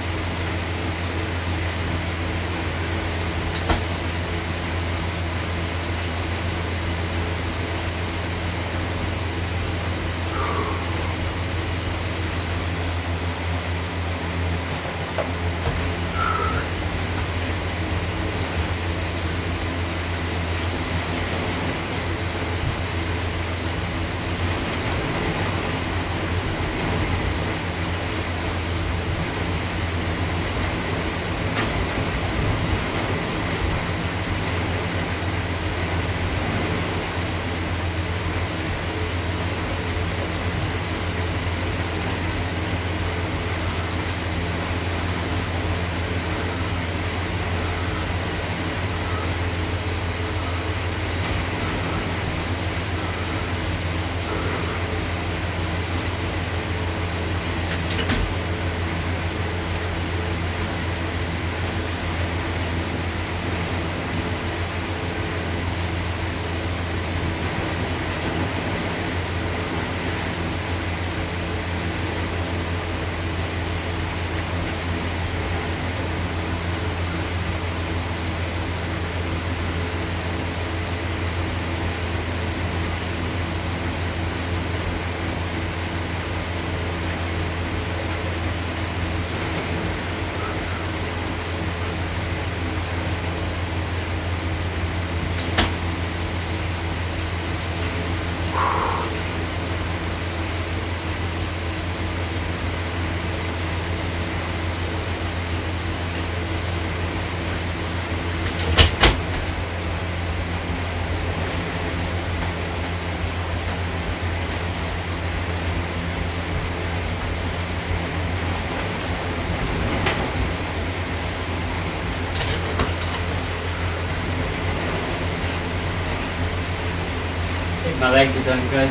My legs are done, guys.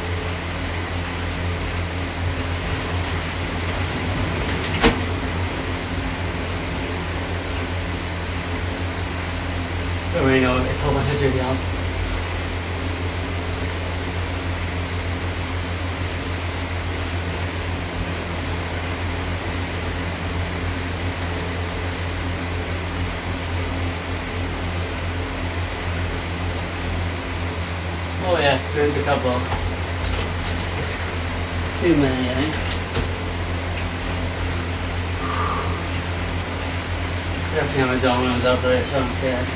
Don't really know if I want to do the Alp. Oh yes, drink a couple. Too many, I think. Definitely haven't done when I was out there, so I don't care.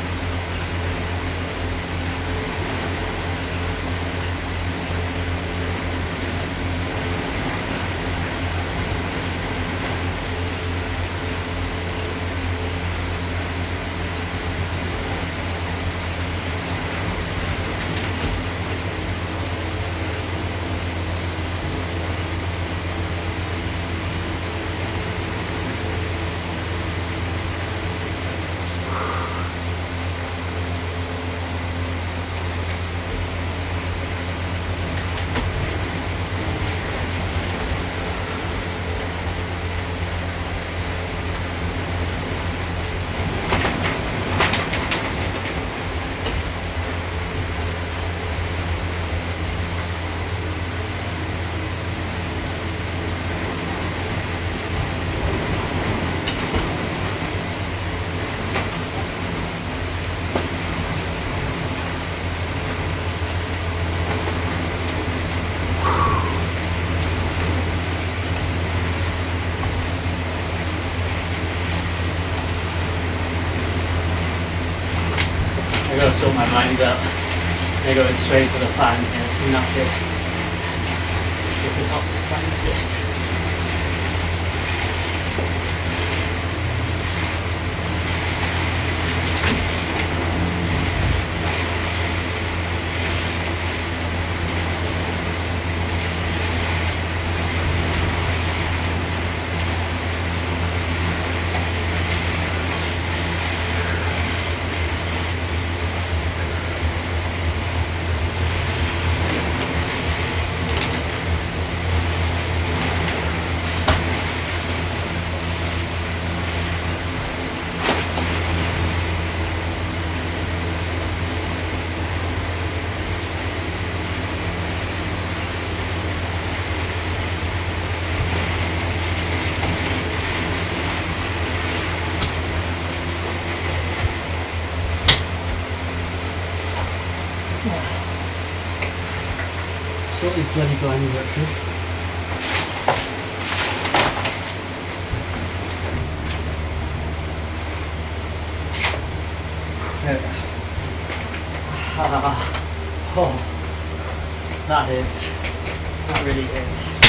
lines up. They're going straight for the fan here, so not it. If the top is quite just. Slightly bloody blinds actually. Oh, that hits. That really hits.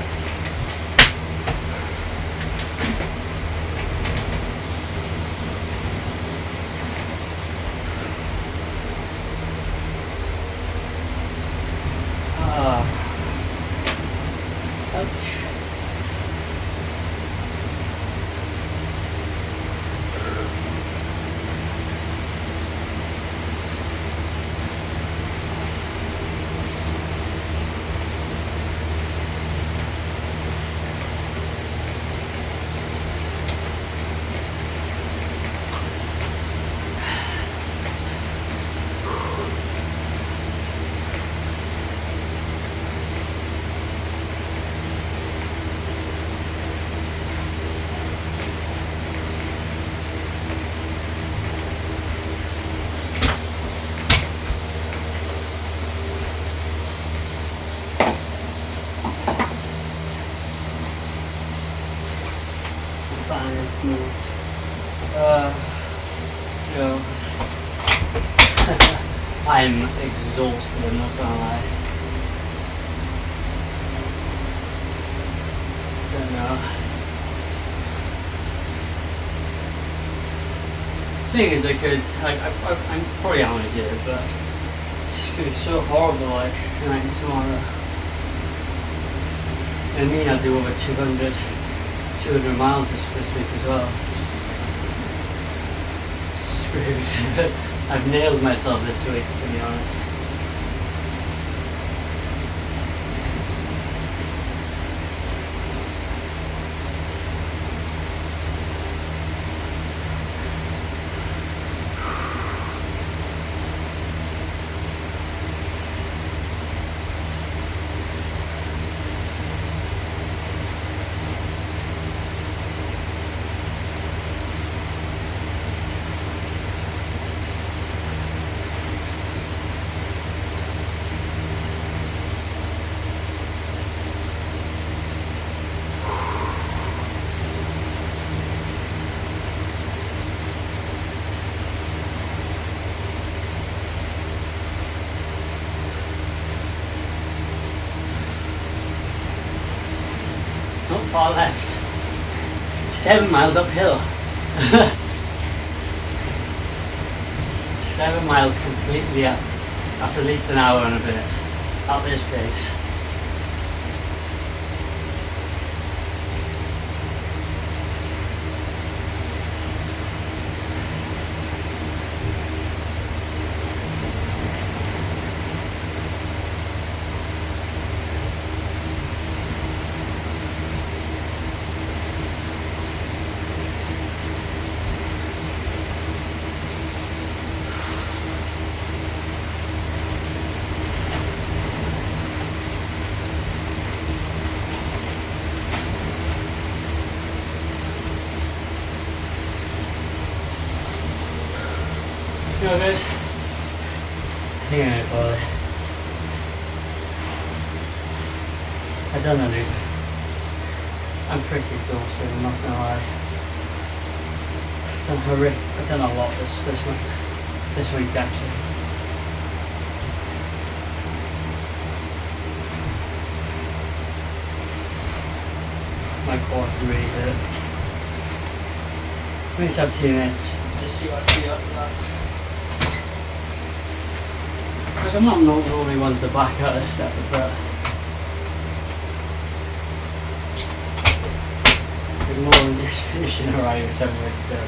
I'm exhausted, I'm not gonna lie. Don't know. Thing is, I'm probably gonna do it, but it's just gonna be so horrible, like, tonight and tomorrow. I mean, I'll do over 200 miles this week as well. Just screwed. I've nailed myself this week, to be honest. Far left. 7 miles uphill. 7 miles completely up. That's at least an hour and a bit at this pace. You know, guys, I think I'm gonna call it. I don't know, dude. I'm pretty exhausted, I'm not gonna lie. I've done a lot this week actually. my quads really hurt. We need to have 2 minutes, just see what I feel after that. Like I'm not normally one to back out this stuff, but there's more than just finishing a ride which I'm ready to do.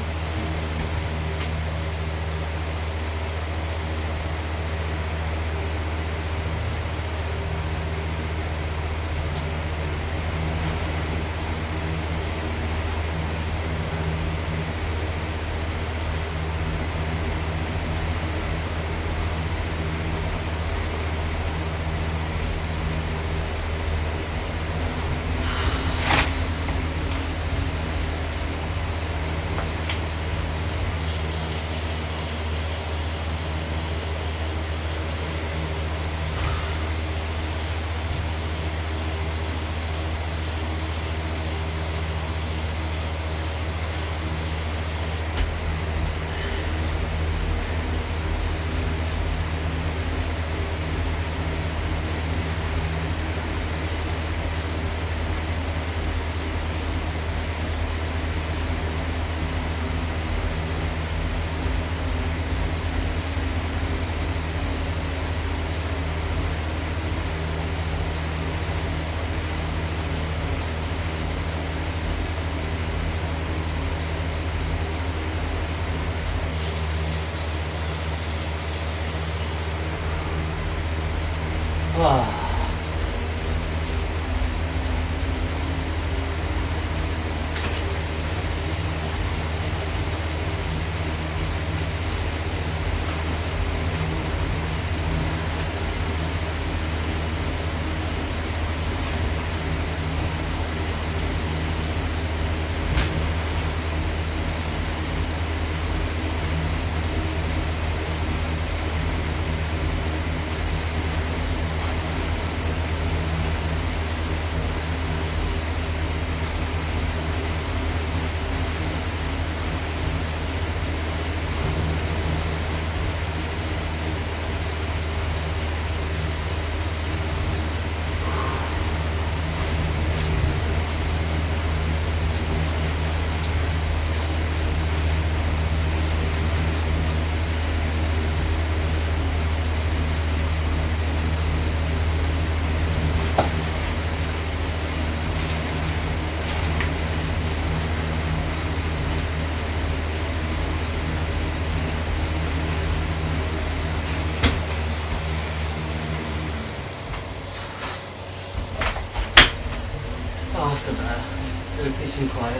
After that, it'll be peace and quiet.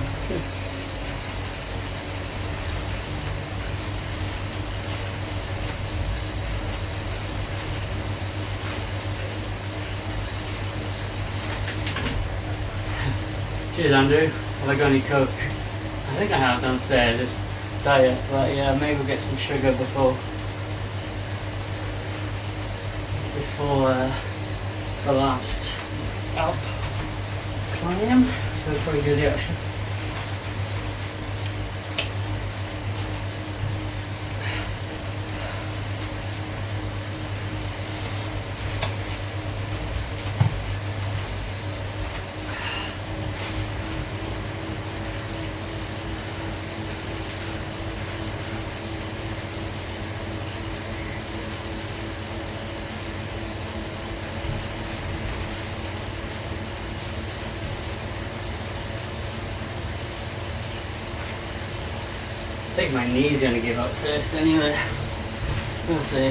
Cheers, Andrew. Have I got any Coke? I think I have downstairs. It's diet, but yeah, maybe we'll get some sugar before the last Alpe climb. So we'll probably do the action. I think my knee's gonna give up first anyway. We'll see.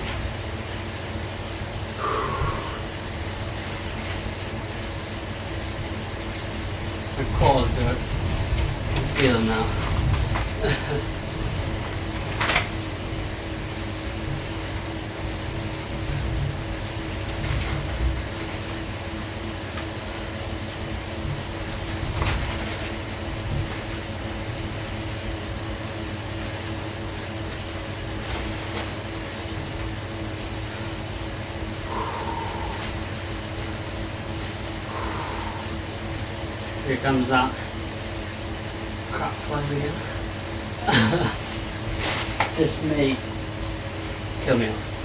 My quads are feeling now. Here comes that crap climb again. This may kill me off.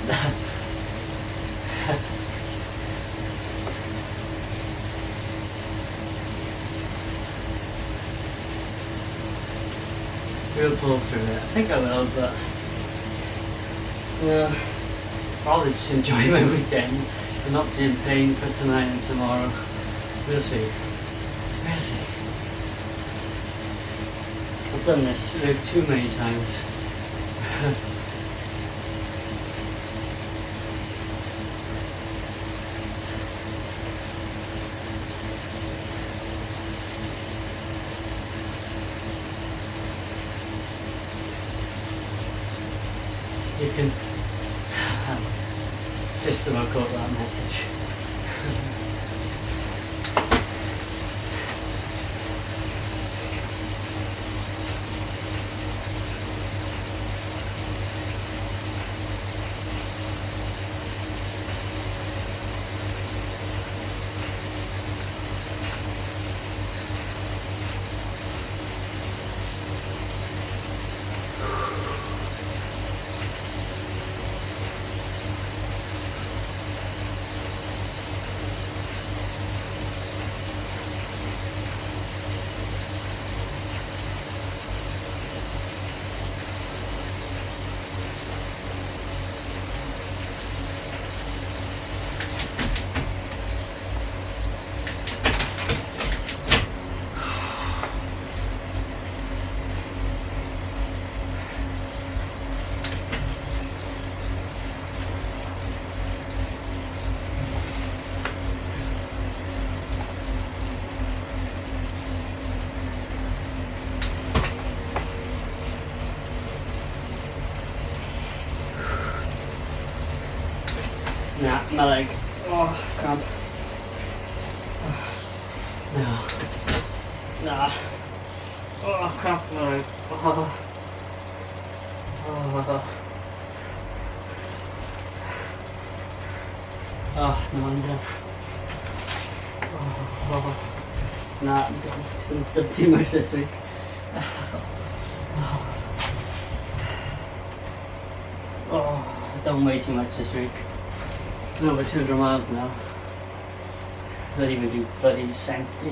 we'll pull through it. I think I will, but probably just enjoy my weekend and not be in pain for tonight and tomorrow. We'll see. We'll see. I've done this too many times. You can just about caught that message. Nah, my leg. Oh, cramp. No. Nah. Oh, cramp my leg. Oh. Oh, no, I'm done. Oh. Nah, I've done too much this week. Oh, I've done way too much this week. Over 200 miles now. Don't even do bloody safety.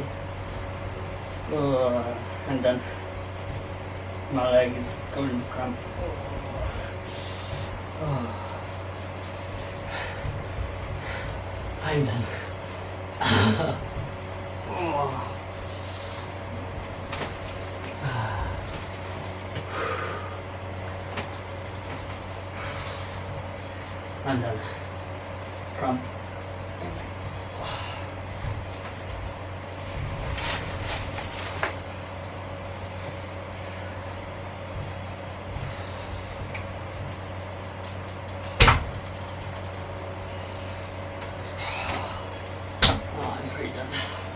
Oh, and then my leg is going cramp. Oh. I'm done. Oh. I'm done. Cramp. I'm pretty done.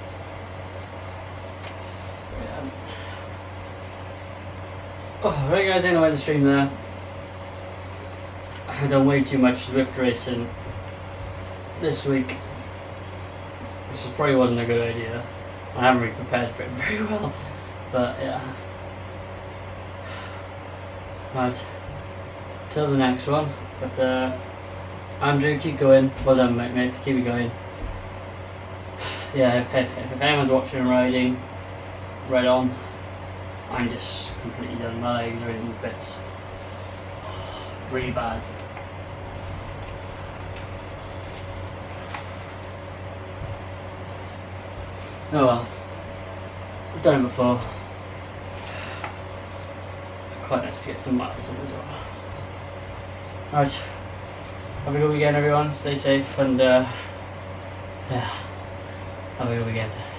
Right guys, anyway, the stream there. I've done way too much Zwift racing this week. This probably wasn't a good idea. I haven't really prepared for it very well, but yeah. Right, till the next one. But Andrew, keep going. Well done, mate. Keep it going. Yeah, if anyone's watching and riding, right on. I'm just completely done. My legs are in bits. Really bad. Oh well, I've done it before. Quite nice to get some miles in as well. Right, have a good weekend everyone, stay safe and yeah, have a good weekend.